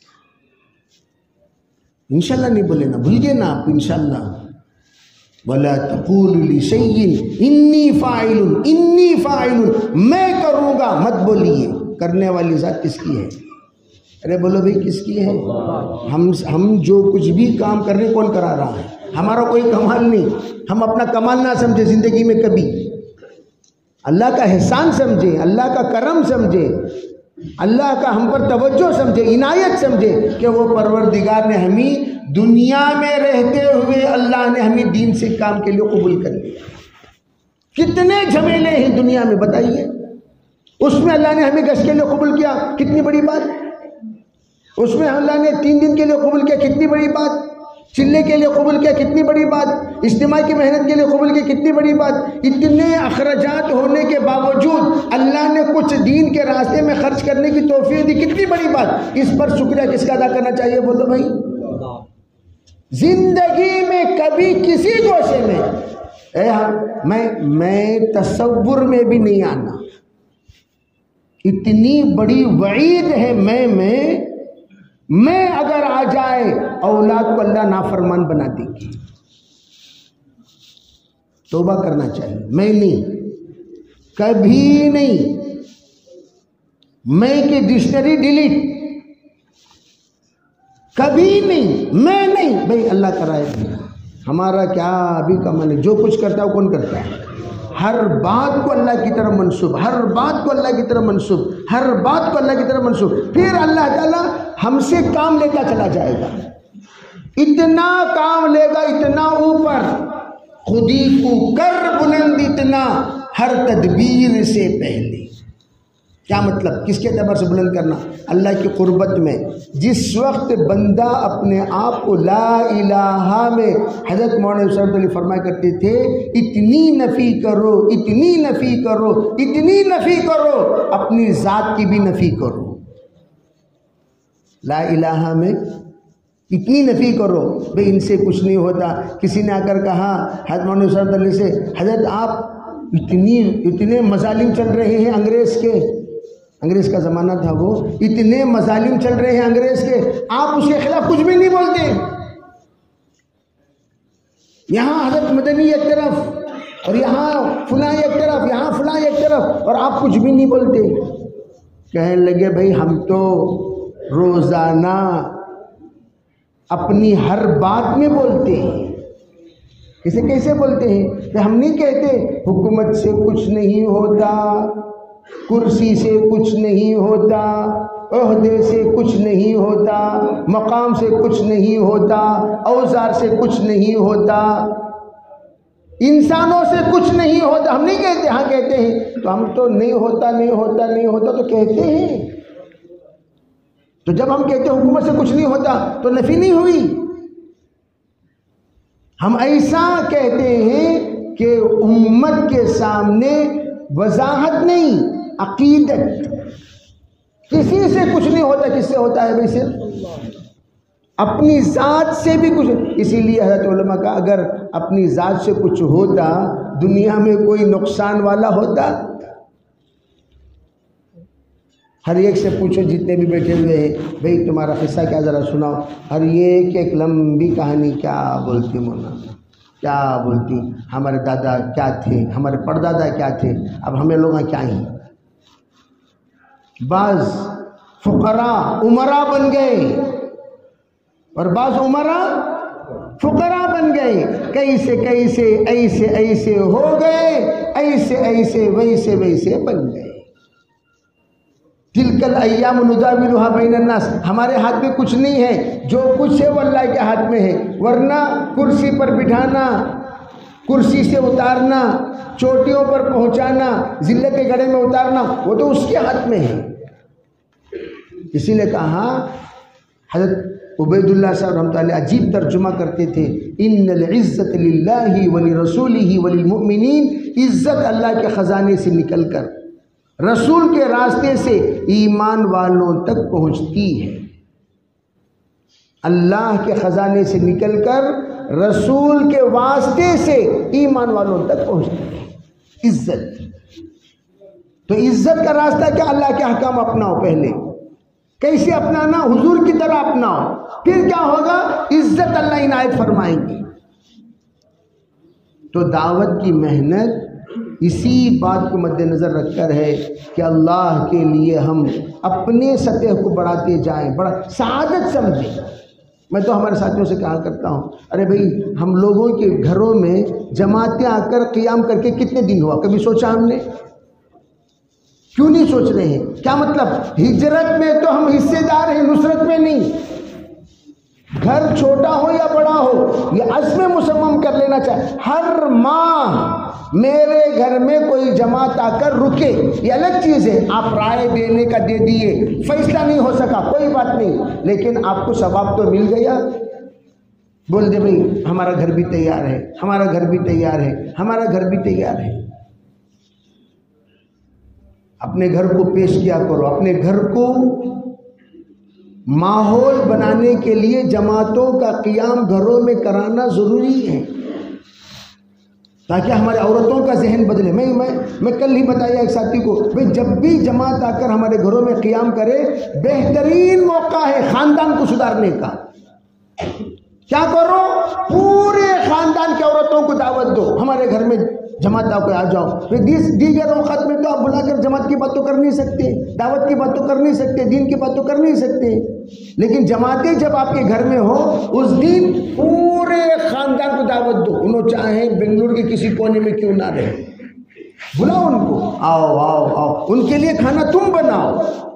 انشاءاللہ نہیں بولے نا، بھول گئے نا آپ انشاءاللہ۔ وَلَا تَقُولُوا لِشَيْءٍ إِنِّي فَاعِلٌ إِنِّي فَاعِلٌ، میں کروں گا مت بولیے۔ کرنے والی ذات کس کی ہے؟ ارے بولو بھائی کس کی ہے؟ ہم ہم جو کچھ بھی کام کر رہے ہیں کون کرا رہا ہے؟ ہمارا کوئی کمال نہیں، ہم اپنا کمال نہ سمجھے زندگی میں کبھی، اللہ کا احسان سمجھے، اللہ کا کرم سمجھے، اللہ کا ہم پر توجہ سمجھے، عنایت سمجھے کہ وہ پروردگار نے ہمیں دنیا میں رہتے ہوئے اللہ نے ہمیں دین سے کام کے لیے قبول کر لیا۔ کتنے جھمیلے ہیں دنیا میں بتائیے، اس میں اللہ نے ہمیں گشت کے لیے قبول کیا، کتنی بڑی بات۔ اس میں اللہ نے تین دن کے لیے قبول کیا، کتنی بڑی بات۔ چلے کے لیے قبول کیا کتنی بڑی بات، اجتماع کی محنت کے لیے قبول کیا کتنی بڑی بات، اتنے اخراجات ہونے کے باوجود اللہ نے کچھ دین کے راستے میں خرچ کرنے کی توفیق دی، کتنی بڑی بات، اس پر شکریہ کس کا ادا کرنا چاہیے بولو بھائی؟ زندگی میں کبھی کسی گوشے میں اے میں میں تصور میں بھی نہیں آنا، اتنی بڑی وعید ہے میں میں میں اگر آ جائے اولاد کو اللہ نافرمان بنا دے گی، توبہ کرنا چاہیے۔ میں نہیں، کبھی نہیں، میں کی ڈکشنری ڈیلیٹ، کبھی نہیں، میں نہیں بھائی، اللہ کرائے ہمارا کیا ابھی کا من ہے، جو کچھ کرتا ہے وہ کون کرتا ہے؟ ہر بات کو اللہ کی طرف منسوب، ہر بات کو اللہ کی طرف منسوب، ہر بات کو اللہ کی طرف منسوب، پھر اللہ تعالیٰ ہم سے کام لیتا چلا جائے گا، اتنا کام لے گا، اتنا اوپر، خودی کو کر بلند اتنا ہر تدبیر سے پہلے۔ کیا مطلب؟ کس کے اعتبار سے بلند کرنا؟ اللہ کی قربت میں جس وقت بندہ اپنے آپ کو لا الہ میں، حضرت مولانا صاحب علی فرمایا کرتے تھے اتنی نفی کرو، اتنی نفی کرو، اتنی نفی کرو، اپنی ذات کی بھی نفی کرو۔ لا الہ میں اتنی نفی کرو، بھئی ان سے کچھ نہیں ہوتا۔ کسی نے آ کر کہا حضرت مولانا صاحب علی سے، حضرت آپ اتنی اتنے مظالم چل رہے ہیں انگریز کے، انگریز کا زمانہ تھا وہ، اتنے مظالم چل رہے ہیں انگریز کے، آپ اس کے خلاف کچھ بھی نہیں بولتے۔ یہاں حضرت مدنی ایک طرف اور یہاں فلاں ایک طرف، یہاں فلاں ایک طرف، اور آپ کچھ بھی نہیں بولتے۔ کہنے لگے بھائی ہم تو روزانہ اپنی ہر بات میں بولتے ہیں۔ اسے کیسے بولتے ہیں کہ ہم نہیں کہتے حکومت سے کچھ نہیں ہوتا، کرسی سے کچھ نہیں ہوتا، عہدے سے کچھ نہیں ہوتا، مقام سے کچھ نہیں ہوتا، اوزار سے کچھ نہیں ہوتا، انسانوں سے کچھ نہیں ہوتا، ہم نہیں کہتے، ہاں کہتے ہیں۔ تو ہم تو نہیں ہوتا نہیں ہوتا نہیں ہوتا تو کہتے ہیں، تو جب ہم کہتے ہیں حکومت سے کچھ نہیں ہوتا تو نفی نہیں ہوئی۔ ہم ایسا کہتے ہیں کہ امت کے سامنے وضاحت نہیں، عقیدت، کسی سے کچھ نہیں ہوتا، کس سے ہوتا ہے بھائی؟ صرف اپنی ذات سے بھی کچھ۔ اسی لیے حضرت علماء کا اگر اپنی ذات سے کچھ ہوتا، دنیا میں کوئی نقصان والا ہوتا؟ ہر ایک سے پوچھو جتنے بھی بیٹھے ہوئے ہیں، بھئی تمہارا قصہ کیا ذرا سناؤ، ہر ایک ایک لمبی کہانی کیا بولتی مولانا، کیا بولتی، ہمارے دادا کیا تھے، ہمارے پردادا کیا تھے، اب ہمیں لوگ کیا ہیں۔ بعض فقراء امراء بن گئے اور بعض امراء فقراء بن گئے، کیسے کیسے ایسے ایسے ہو گئے، ایسے ایسے ویسے ویسے بن گئے۔ تلک الایام نداولها بین الناس، ہمارے ہاتھ میں کچھ نہیں ہے، جو کچھ ہے وہ اللہ کے ہاتھ میں ہے، ورنہ کرسی پر بٹھانا، کرسی سے اتارنا، چوٹیوں پر پہنچانا، ذلت کے گڑھے میں اتارنا، وہ تو اس کے ہاتھ میں ہے۔ اسی لیے کہا حضرت عبید اللہ صاحب رحمۃ اللہ عجیب ترجمہ کرتے تھے، ان العزت للہ ولرسولہ وللمؤمنین، عزت اللہ کے خزانے سے نکل کر رسول کے راستے سے ایمان والوں تک پہنچتی ہے، اللہ کے خزانے سے نکل کر رسول کے واسطے سے ایمان والوں تک پہنچتی ہے عزت۔ تو عزت کا راستہ کیا؟ اللہ کے احکام اپناؤ، پہلے کیسے اپنانا؟ حضور کی طرح اپناؤ، پھر کیا ہوگا؟ عزت اللہ عنایت فرمائیں گے۔ تو دعوت کی محنت اسی بات کو مد نظر رکھ کر ہے کہ اللہ کے لیے ہم اپنے سطح کو بڑھاتے جائیں، بڑا سعادت سمجھیں۔ میں تو ہمارے ساتھیوں سے کہا کرتا ہوں، ارے بھئی ہم لوگوں کے گھروں میں جماعتیں آ کر قیام کر کے کتنے دن ہوا، کبھی سوچا ہم نے؟ کیوں نہیں سوچ رہے ہیں؟ کیا مطلب؟ ہجرت میں تو ہم حصے دار ہیں، نصرت میں نہیں۔ گھر چھوٹا ہو یا بڑا ہو، یہ عزم مصمم کر لینا چاہیے، ہر ماہ میرے گھر میں کوئی جماعت آ کر رکے، یہ الگ چیز ہے، آپ رائے دینے کا دے دیے، فیصلہ نہیں ہو سکا کوئی بات نہیں، لیکن آپ کو ثواب تو مل گیا۔ بول دے بھائی ہمارا گھر بھی تیار ہے، ہمارا گھر بھی تیار ہے، ہمارا گھر بھی تیار ہے۔ اپنے گھر کو پیش کیا کرو، اپنے گھر کو ماحول بنانے کے لیے جماعتوں کا قیام گھروں میں کرانا ضروری ہے تاکہ ہمارے عورتوں کا ذہن بدلے۔ میں میں میں کل ہی بتایا ایک ساتھی کو، بھئی جب بھی جماعت آ کر ہمارے گھروں میں قیام کرے، بہترین موقع ہے خاندان کو سدھارنے کا۔ کیا کرو؟ پورے خاندان کی عورتوں کو دعوت دو، ہمارے گھر میں جماعت آ کے آ جاؤ۔ دیگر اوقات میں تو آپ بلا کر جماعت کی بات تو کر نہیں سکتے، دعوت کی بات تو کر نہیں سکتے، دین کی بات تو کر نہیں سکتے، لیکن جماعتیں جب آپ کے گھر میں ہو اس دن پورے خاندان کو دعوت دو، انہوں چاہیں بنگلور کے کسی کونے میں کیوں نہ رہے، بلاؤ ان کو، آؤ آؤ آؤ، ان کے لیے کھانا تم بناؤ،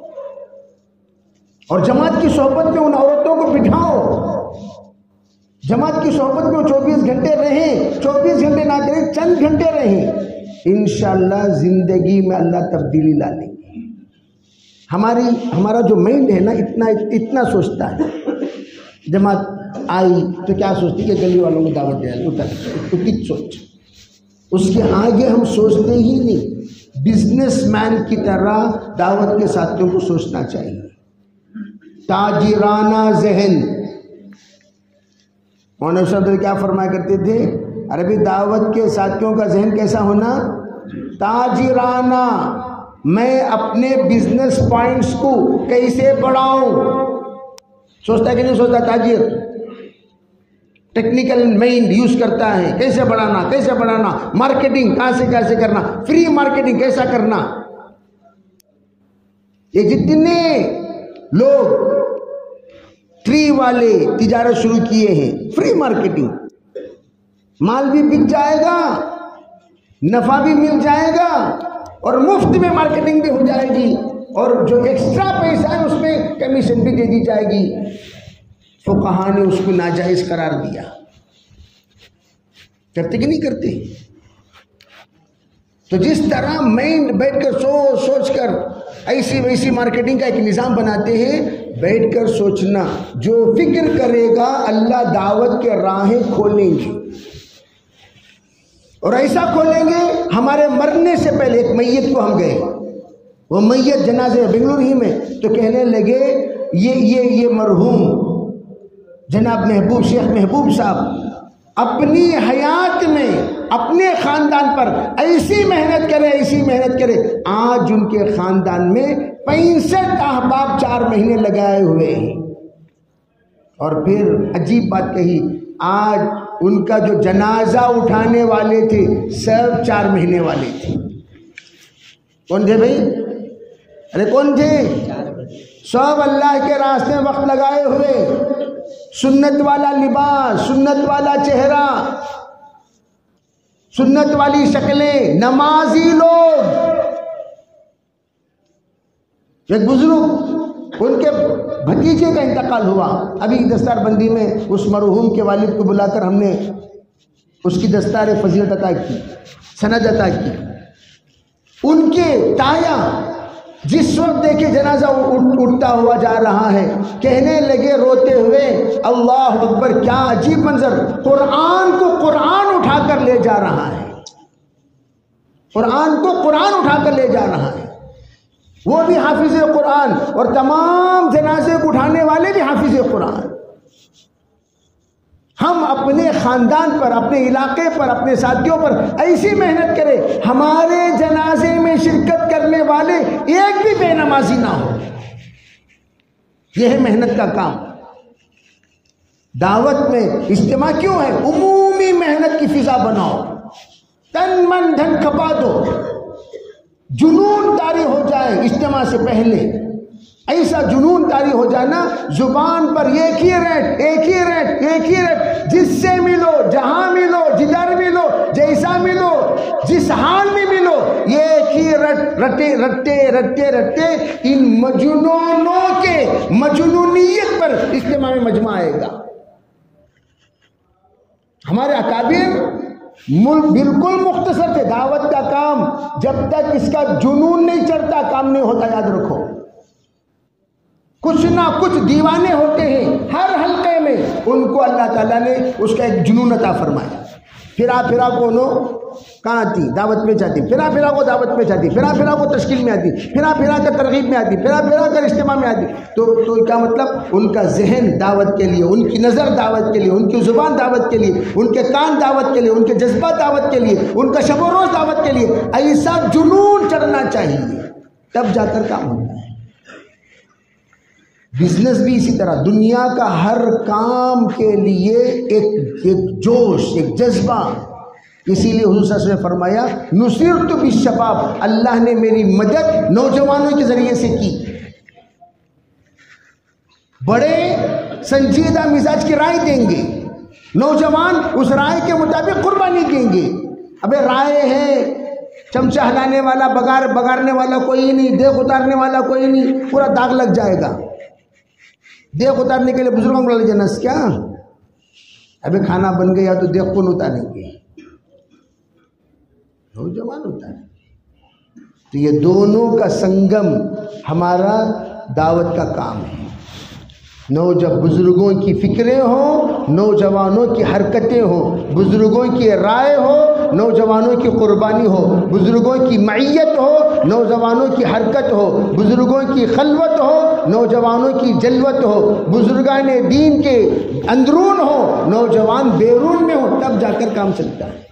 اور جماعت کی صحبت میں ان عورتوں کو بٹھاؤ، جماعت کی صحبت میں چوبیس گھنٹے رہیں، چوبیس گھنٹے نہ کریں، چند گھنٹے رہیں، انشاءاللہ زندگی میں اللہ تبدیلی لا لیں گے۔ ہماری ہمارا جو مائنڈ ہے نا اتنا اتنا سوچتا ہے، جماعت آئی تو کیا سوچتی کہ گلی والوں کو دعوت دے، اتنی سوچ، اس کے آگے ہم سوچتے ہی نہیں۔ بزنس مین کی طرح دعوت کے ساتھیوں کو سوچنا چاہیے، تاجرانہ ذہن۔ مولانا صاحب کیا فرمایا کرتے تھے؟ عربی دعوت کے ساتھیوں کا ذہن کیسا ہونا؟ تاجرانہ۔ میں اپنے بزنس پوائنٹس کو کیسے بڑھاؤں، سوچتا ہے کہ نہیں سوچتا؟ تاجر ٹیکنیکل مائنڈ یوز کرتا ہے، کیسے بڑھانا، کیسے بڑھانا، مارکیٹنگ کہاں سے کیسے کرنا، فری مارکیٹنگ کیسا کرنا۔ یہ جتنے لوگ ٹری والے تجارت شروع کیے ہیں، فری مارکیٹنگ، مال بھی بک جائے گا، نفع بھی مل جائے گا، اور مفت میں مارکیٹنگ بھی ہو جائے گی، اور جو ایکسٹرا پیسہ ہے اس میں کمیشن بھی دے دی جائے گی۔ فقہا نے اس کو ناجائز قرار دیا۔ کرتے کہ نہیں کرتے؟ تو جس طرح مائنڈ بیٹھ کر سوچ سوچ کر ایسی ویسی مارکیٹنگ کا ایک نظام بناتے ہیں، بیٹھ کر سوچنا، جو فکر کرے گا اللہ دعوت کے راہیں کھولیں گے، اور ایسا کھولیں گے ہمارے مرنے سے پہلے۔ ایک میت کو ہم گئے، وہ میت جنازے بنگلور ہی میں، تو کہنے لگے یہ یہ یہ مرحوم جناب محبوب شیخ محبوب صاحب اپنی حیات میں اپنے خاندان پر ایسی محنت کرے ایسی محنت کرے آج ان کے خاندان میں پینسٹھ احباب چار مہینے لگائے ہوئے ہیں، اور پھر عجیب بات کہی، آج ان کا جو جنازہ اٹھانے والے تھے سب چار مہینے والے تھے۔ کون تھے بھائی؟ ارے کون تھے؟ سب اللہ کے راستے میں وقت لگائے ہوئے، سنت والا لباس، سنت والا چہرہ، سنت والی شکلیں، نمازی لوگ۔ ایک بزرگ، ان کے بھتیجے کا انتقال ہوا، ابھی دستار بندی میں اس مرحوم کے والد کو بلا کر ہم نے اس کی دستار فضیلت عطا کی، سند عطا کی۔ ان کے تایا جس وقت دیکھے جنازہ اٹھتا ہوا جا رہا ہے، کہنے لگے روتے ہوئے، اللہ اکبر، کیا عجیب منظر، قرآن کو قرآن اٹھا کر لے جا رہا ہے، قرآن کو قرآن اٹھا کر لے جا رہا ہے، وہ بھی حافظ قرآن، اور تمام جنازے کو اٹھانے والے بھی حافظ قرآن۔ ہم اپنے خاندان پر، اپنے علاقے پر، اپنے ساتھیوں پر ایسی محنت کریں ہمارے جنازے میں شرکت کرنے والے ایک بھی بے نمازی نہ ہو۔ یہ ہے محنت کا کام۔ دعوت میں اجتماع کیوں ہے؟ عمومی محنت کی فضا بناؤ، تن من دھن کھپا دو، جنون طاری ہو جائے اجتماع سے پہلے، ایسا جنون طاری ہو جانا، زبان پر ایک ہی ریٹ ایک ہی ریٹ ایک ہی ریٹ، جس سے ملو، جہاں ملو، جدھر ملو، جیسا ملو، جس حال میں ملو، ایک ہی رٹ رٹے رٹے رٹے رٹے ان مجنونوں کے مجنونیت پر اجتماع میں مجمع آئے گا۔ ہمارے اکابر بالکل مختصر تھے، دعوت کا کام جب تک اس کا جنون نہیں چڑھتا کام نہیں ہوتا، یاد رکھو۔ کچھ نہ کچھ دیوانے ہوتے ہیں ہر حلقے میں، میں ان کو اللہ تعالیٰ نے اس کا ایک جنون عطا فرمایا. پھرا پھرا کو انہوں کہاں آتی دعوت میں جاتی, پھرا پھرا کو دعوت میں جاتی, پھرا پھرا کو تشکیل میں آتی, پھرا پھرا کر ترغیب میں آتی, پھرا پھرا کر اجتماع میں آتی. تو تو کیا مطلب ان کا ذہن دعوت کے لیے, ان کی نظر دعوت کے لیے, ان کی زبان دعوت کے لیے, ان کے کان دعوت کے لیے, ان کے جذبات دعوت کے لیے, ان کا شب و روز دعوت کے لیے ایسا جنون چڑھنا چاہیے, تب جا کر کام ہوتا ہے. بزنس بھی اسی طرح, دنیا کا ہر کام کے لیے ایک ایک جوش, ایک جذبہ. اسی لیے حضور صلی اللہ علیہ وسلم نے فرمایا نصرت بالشباب, اللہ نے میری مدد نوجوانوں کے ذریعے سے کی. بڑے سنجیدہ مزاج کی رائے دیں گے, نوجوان اس رائے کے مطابق قربانی دیں گے. ابے رائے ہے, چمچہ ہلانے والا, بگار بگارنے والا کوئی نہیں, دیکھ اتارنے والا کوئی نہیں, پورا داغ لگ جائے گا. دیکھ اتارنے کے لیے بزرگوں کو لے جنس کیا, ابھی کھانا بن گیا تو دیکھ کون اتاریں گے, نوجوان اتاریں. تو یہ دونوں کا سنگم ہمارا دعوت کا کام ہے. نوجوان بزرگوں کی فکریں ہوں, نوجوانوں کی حرکتیں ہوں, بزرگوں کی رائے ہو, نوجوانوں کی قربانی ہو, بزرگوں کی معیت ہو, نوجوانوں کی حرکت ہو, بزرگوں کی خلوت ہو, نوجوانوں کی جلوت ہو, بزرگان دین کے اندرون ہو, نوجوان بیرون میں ہو, تب جا کر کام چلتا ہے.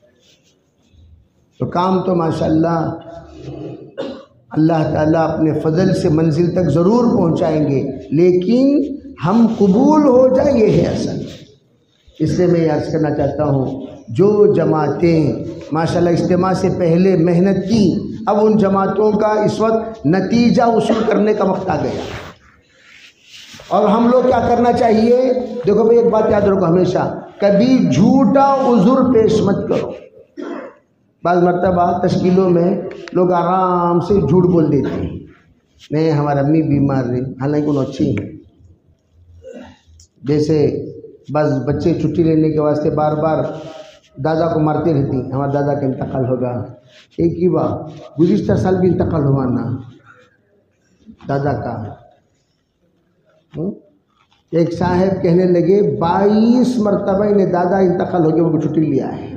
تو کام تو ماشاءاللہ اللہ تعالیٰ اپنے فضل سے منزل تک ضرور پہنچائیں گے, لیکن ہم قبول ہو جائیں, یہ ہے اصل. اس لیے میں یاد کرنا چاہتا ہوں, جو جماعتیں ماشاءاللہ اجتماع سے پہلے محنت کی, اب ان جماعتوں کا اس وقت نتیجہ وصول کرنے کا وقت آ گیا. اور ہم لوگ کیا کرنا چاہیے؟ دیکھو بھائی, ایک بات یاد رکھو ہمیشہ, کبھی جھوٹا عذر پیش مت کرو. بعض مرتبہ تشکیلوں میں لوگ آرام سے جھوٹ بول دیتے ہیں, نہیں ہماری امی بیمار رہی, حالانکہ انہوں اچھی ہیں. جیسے بعض بچے چھٹی لینے کے واسطے بار بار دادا کو مارتے رہتی, ہمارا دادا کا انتقال ہوگا. ایک ہی بار گزشتہ سال بھی انتقال ہوا نا دادا کا. ایک صاحب کہنے لگے بائیس مرتبہ انہیں دادا انتقال ہو گیا, ان کو چھٹی لیا ہے.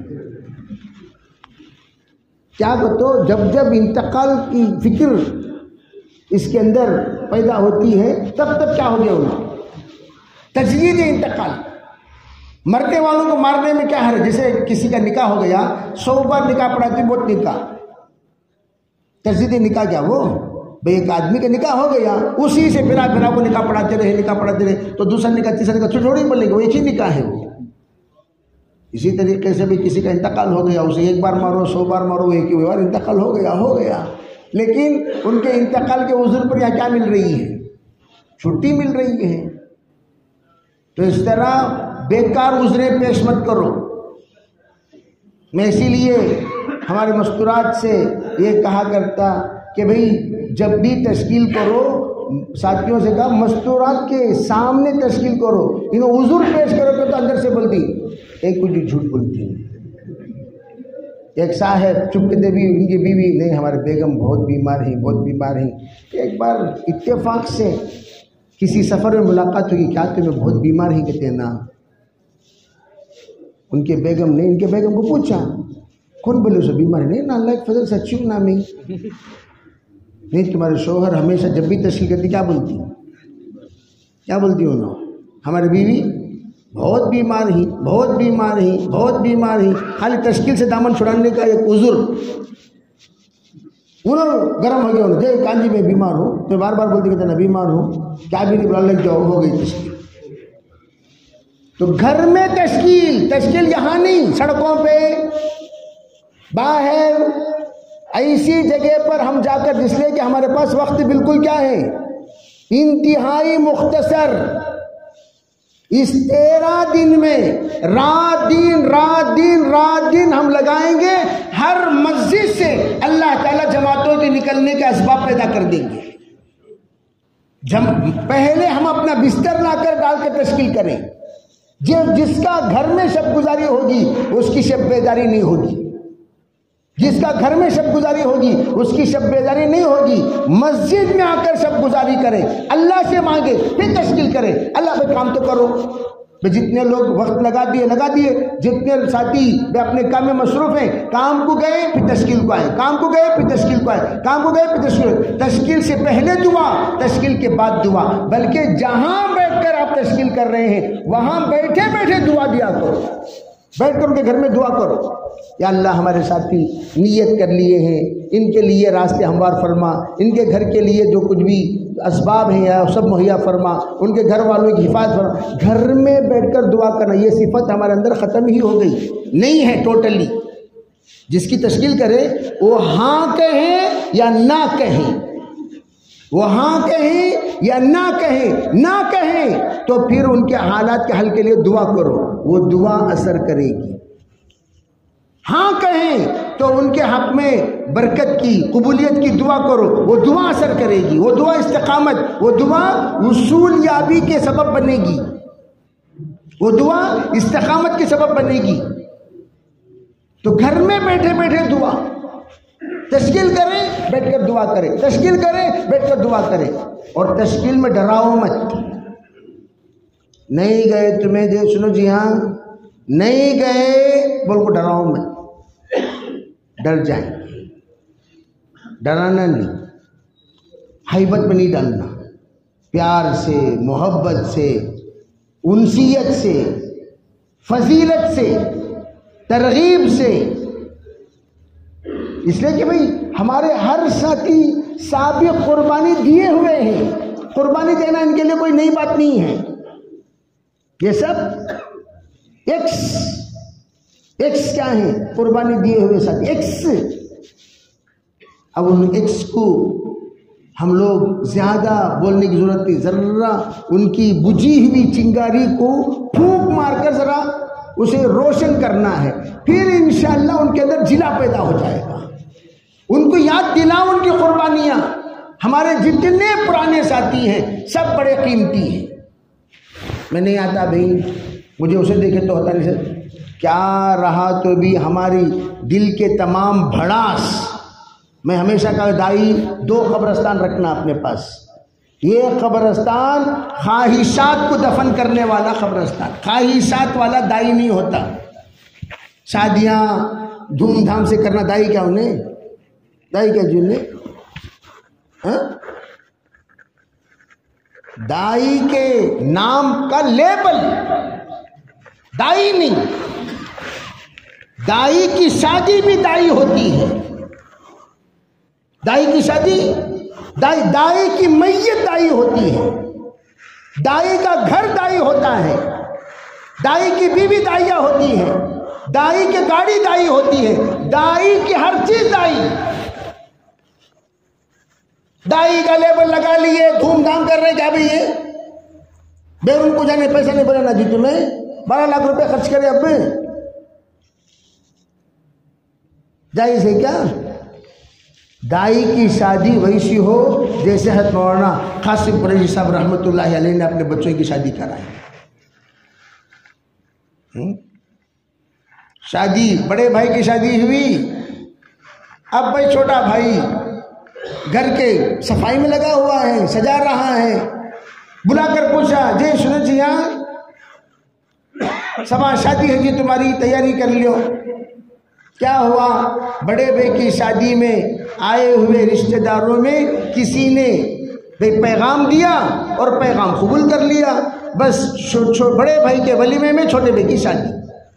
کیا بتو, جب جب انتقال کی فکر اس کے اندر پیدا ہوتی ہے تب تب کیا ہو گیا انہیں تجدید انتقال. مرنے والوں کو مارنے میں کیا ہے, جیسے کسی کا نکاح ہو گیا, سو بار نکاح پڑھاتی بہت نکاح, تجدید نکاح کیا وہ بھئی, ایک آدمی کا نکاح ہو گیا, اسی سے پھرا پھرا کو نکاح پڑھاتے رہے نکاح پڑھاتے رہے تو دوسرا نکاح تیسرا نکاح چھوڑی بولیں گے, وہ ایک ہی نکاح ہے وہ. اسی طریقے سے بھی کسی کا انتقال ہو گیا, اسے ایک بار مارو سو بار مارو, ایک ہی بار انتقال ہو گیا ہو گیا لیکن ان کے انتقال کے عذر پر یہاں کیا مل رہی ہے, چھٹی مل رہی ہے. تو اس طرح بیکار عذریں پیش مت کرو. میں اسی لیے ہمارے مستورات سے یہ کہا کرتا کہ بھئی جب بھی تشکیل کرو, ساتھیوں سے کہا مستورات کے سامنے تشکیل کرو, انہوں عذر پیش کرو تو اندر سے بولتی ایک کچھ جھوٹ بولتی. ایک صاحب چپ کے بھی, ان کی بیوی نہیں ہمارے بیگم بہت بیمار ہیں بہت بیمار ہیں. ایک بار اتفاق سے کسی سفر میں ملاقات ہوگی, کیا تمہیں بہت بیمار ہیں, کہتے ہیں نا. ان کے بیگم نے ان کے بیگم کو پوچھا کون بولے اسے بیمار ہے, نہیں نا اللہ کے فضل سے اچھی ہوں نا میں. نہیں تمہارے شوہر ہمیشہ جب بھی تشکیل کرتی کیا بولتی کیا بولتی انہوں, ہماری بیوی بہت بیمار ہی بہت بیمار ہی بہت بیمار ہی. خالی تشکیل سے دامن چھڑانے کا ایک عذر. انہوں گرم ہو گیا, انہوں دے کانجی میں بیمار ہوں, میں بار بار بولتی کہتے نا بیمار ہوں, کیا بھی نہیں بلا لگ جاؤ, ہو گئی تشکیل. تو گھر میں تشکیل, تشکیل یہاں نہیں, سڑکوں پہ باہر ایسی جگہ پر ہم جا کر, جس لیے کہ ہمارے پاس وقت بالکل کیا ہے, انتہائی مختصر. اس تیرہ دن میں رات دن رات دن رات دن ہم لگائیں گے, ہر مسجد سے اللہ تعالیٰ جماعتوں کے نکلنے کے اسباب پیدا کر دیں گے. جم پہلے ہم اپنا بستر لا کر ڈال کے تشکیل کریں. جو جس کا گھر میں شب گزاری ہوگی اس کی شب بیداری نہیں ہوگی. جس کا گھر میں شب گزاری ہوگی اس کی شب بیداری نہیں ہوگی، مسجد میں آ کر شب گزاری کرے، اللہ سے مانگے، پھر تشکیل کرے، اللہ پہ کام تو کرو۔ جتنے لوگ وقت لگا دیے لگا دیے جتنے ساتھی بھی اپنے کام میں مصروف ہیں، کام کو گئے پھر تشکیل کو آئے، کام کو گئے پھر تشکیل کو آئے، کام کو گئے پھر تشکیل تشکیل سے پہلے دعا، تشکیل کے بعد دعا، بلکہ جہاں بیٹھ کر آپ تشکیل کر رہے ہیں وہاں بیٹھے بیٹھے دعا دیا کرو، بیٹھ کر ان کے گھر میں دعا کرو، یا اللہ ہمارے ساتھی نیت کر لیے ہیں، ان کے لیے راستے ہموار فرما، ان کے گھر کے لیے جو کچھ بھی اسباب ہیں یا سب مہیا فرما، ان کے گھر والوں کی حفاظت فرما۔ گھر میں بیٹھ کر دعا کرنا یہ صفت ہمارے اندر ختم ہی ہو گئی، نہیں ہے ٹوٹلی۔ جس کی تشکیل کرے وہ ہاں کہیں یا نہ کہیں، وہ ہاں کہیں یا نہ کہیں، نہ کہیں تو پھر ان کے حالات کے حل کے لیے دعا کرو، وہ دعا اثر کرے گی۔ ہاں کہیں تو ان کے حق میں برکت کی قبولیت کی دعا کرو، وہ دعا اثر کرے گی، وہ دعا استقامت، وہ دعا وصول یابی کے سبب بنے گی، وہ دعا استقامت کے سبب بنے گی۔ تو گھر میں بیٹھے بیٹھے دعا، تشکیل کریں بیٹھ کر دعا کریں، تشکیل کریں بیٹھ کر دعا کریں، اور تشکیل میں ڈراؤ مت۔ نہیں گئے تمہیں دے سنو جی ہاں نہیں گئے بول کو ڈراؤ مت، ڈر جائیں، ڈرانا نہیں، ہیبت میں نہیں ڈالنا، پیار سے، محبت سے، انسیت سے، فضیلت سے، ترغیب سے، اس لیے کہ بھئی ہمارے ہر ساتھی سابق قربانی دیے ہوئے ہیں، قربانی دینا ان کے لیے کوئی نئی بات نہیں ہے، یہ سب ایکس ایکس کیا ہے؟ قربانی دیے ہوئے ساتھی ایکس۔ اب ان ایکس کو ہم لوگ زیادہ بولنے کی ضرورت نہیں، ذرا ان کی بجھی ہوئی چنگاری کو پھونک مار کر ذرا اسے روشن کرنا ہے، پھر انشاءاللہ ان کے اندر جلا پیدا ہو جائے گا۔ ان کو یاد دلاؤ ان کی قربانیاں، ہمارے جتنے پرانے ساتھی ہیں سب بڑے قیمتی ہیں۔ میں نہیں آتا بھائی، مجھے اسے دیکھے تو ہوتا نہیں سر، کیا رہا تو بھی ہماری دل کے تمام بھڑاس۔ میں ہمیشہ کہا دائی دو قبرستان رکھنا اپنے پاس، یہ قبرستان خواہشات کو دفن کرنے والا قبرستان، خواہشات والا دائی نہیں ہوتا۔ شادیاں دھوم دھام سے کرنا دائی کیا انہیں؟ دائی کیا جی انہیں؟ ہاں؟ دائی کے نام کا لیبل، دائی نہیں۔ دائی کی شادی بھی دائی ہوتی ہے، دائی کی شادی دائی دائی کی میت دائی ہوتی ہے، دائی کا گھر دائی ہوتا ہے، دائی کی بیوی دائیاں ہوتی ہے، دائی کی گاڑی دائی ہوتی ہے، دائی کی ہر چیز دائی۔ دائی کا لیبل لگا لیے دھوم دھام کر رہے، کیا بھئی یہ بیرون کو جانے پیسہ نہیں بنانا جی تمہیں، بارہ لاکھ روپے خرچ کرے اب میں جائز ہے کیا؟ دائی کی شادی ویسی ہو جیسے حضرت مولانا قاسم قریشی صاحب رحمۃ اللہ علیہ نے اپنے بچوں کی شادی کرائی۔ شادی بڑے بھائی کی شادی ہوئی، اب بھائی چھوٹا بھائی گھر کے صفائی میں لگا ہوا ہے، سجا رہا ہے، بلا کر پوچھا جی سنو جی ہاں سبا شادی ہے جی تمہاری، تیاری کر لیو۔ کیا ہوا؟ بڑے بھائی کی شادی میں آئے ہوئے رشتہ داروں میں کسی نے پیغام دیا اور پیغام قبول کر لیا، بس بڑے بھائی کے ولیمے میں چھوٹے بھائی کی شادی،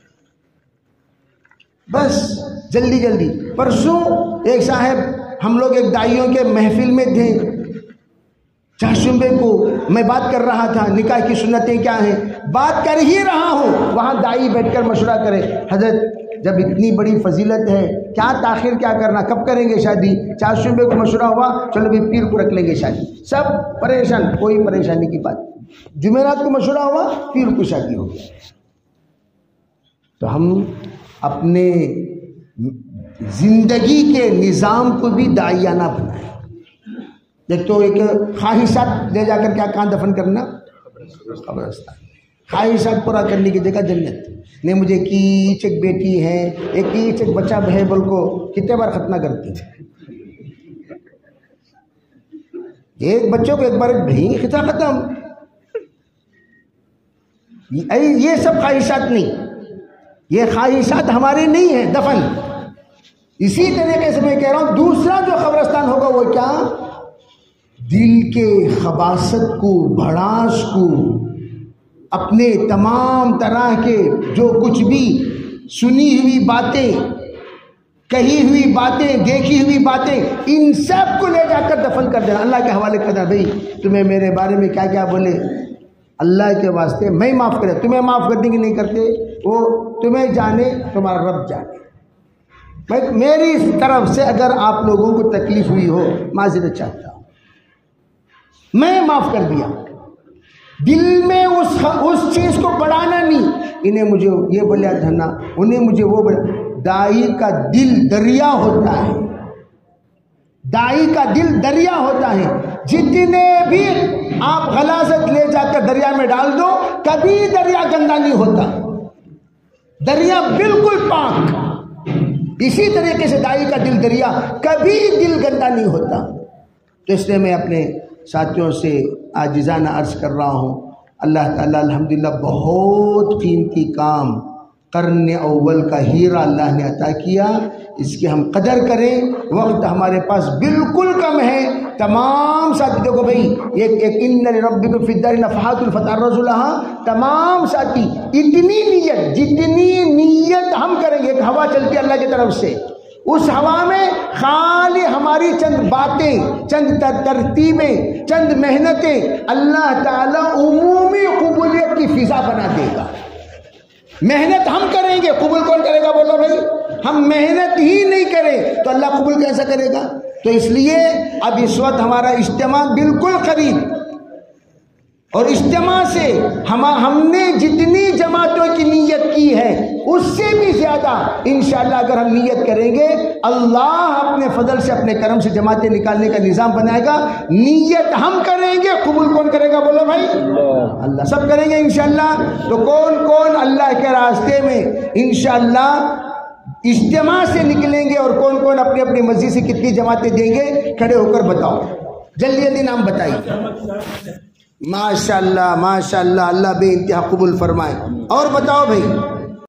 بس جلدی جلدی۔ پرسوں ایک صاحب ہم لوگ ایک دائیوں کے محفل میں تھے، چاشمبے کو میں بات کر رہا تھا نکاح کی سنتیں کیا ہیں، بات کر ہی رہا ہوں، وہاں دائی بیٹھ کر مشورہ کرے، حضرت جب اتنی بڑی فضیلت ہے کیا تاخیر کیا کرنا، کب کریں گے شادی؟ چاشمبے کو مشورہ ہوا چلو بھی پیر کو رکھ لیں گے شادی، سب پریشان، کوئی پریشانی کی بات۔ جمعرات کو مشورہ ہوا پیر کو شادی ہو گئی۔ تو ہم اپنے زندگی کے نظام کو بھی داعیانہ بنائیں۔ ایک تو ایک خواہشات لے جا کر کیا کہاں دفن کرنا؟ قبرستان۔ خواہشات پورا کرنے کی جگہ جنت. نہیں مجھے کیچ ایک بیٹی ہے، ایک کیچ ایک بچہ ہے، بول کو کتنے بار ختمہ کرتی ہے. ایک بچوں کو ایک بار نہیں خطا ختم. یہ سب خواہشات نہیں، یہ خواہشات ہمارے نہیں ہیں، دفن. اسی طریقے سے میں کہہ رہا ہوں دوسرا جو قبرستان ہوگا وہ کیا؟ دل کے خباثت کو، بھڑاس کو، اپنے تمام طرح کے جو کچھ بھی سنی ہوئی باتیں، کہی ہوئی باتیں، دیکھی ہوئی باتیں، ان سب کو لے جا کر دفن کر دینا، اللہ کے حوالے کر دینا. بھائی تمہیں میرے بارے میں کیا کیا بولے، اللہ کے واسطے میں معاف کرے. تمہیں معاف کرنے کی نہیں کرتے، وہ تمہیں جانے، تمہارا رب جانے. میری طرف سے اگر آپ لوگوں کو تکلیف ہوئی ہو معذرت چاہتا ہوں، میں معاف کر دیا. دل میں اس اس چیز کو بڑھانا نہیں. انہیں مجھے یہ بولیا دھنا، انہیں مجھے وہ بولیا. دائی کا دل دریا ہوتا ہے، دائی کا دل دریا ہوتا ہے. جتنے بھی آپ غلاظت لے جا کر دریا میں ڈال دو، کبھی دریا گندا نہیں ہوتا، دریا بالکل پاک. اسی طریقے سے دائی کا دل دریا، کبھی دل گندا نہیں ہوتا. تو اس لیے میں اپنے ساتھیوں سے عاجزانہ عرض کر رہا ہوں، اللہ تعالیٰ الحمدللہ بہت قیمتی کام قرن اول کا ہیرا اللہ نے عطا کیا، اس کی ہم قدر کریں. وقت ہمارے پاس بالکل کم ہے. تمام ساتھی دیکھو بھائی، ایک ایک ان لربکم فی الدار نفحات فتعرضوا لها، تمام ساتھی اتنی نیت، جتنی نیت ہم کریں گے. ایک ہوا چلتی ہے اللہ کی طرف سے، اس ہوا میں خالی ہماری چند باتیں، چند ترتیبیں، چند محنتیں، اللہ تعالیٰ عمومی قبولیت کی فضا بنا دے گا. محنت ہم کریں گے، قبول کون کرے گا؟ بولو بھائی. ہم محنت ہی نہیں کریں تو اللہ قبول کیسا کرے گا؟ تو اس لیے اب اس وقت ہمارا اجتماع بالکل قریب، اور اجتماع سے ہم ہم نے جتنی جماعتوں کی نیت کی ہے اس سے بھی زیادہ انشاءاللہ اگر ہم نیت کریں گے، اللہ اپنے فضل سے، اپنے کرم سے جماعتیں نکالنے کا نظام بنائے گا. نیت ہم کریں گے، قبول کون کرے گا؟ بولو بھائی. اللہ. سب کریں گے انشاءاللہ. تو کون کون اللہ کے راستے میں انشاءاللہ اجتماع سے نکلیں گے، اور کون کون اپنی اپنی مسجد سے کتنی جماعتیں دیں گے؟ کھڑے ہو کر بتاؤ، جلدی جلدی نام بتائیے. ماشاءاللہ ماشاءاللہ، اللہ بے انتہا قبول فرمائے. اور بتاؤ بھائی.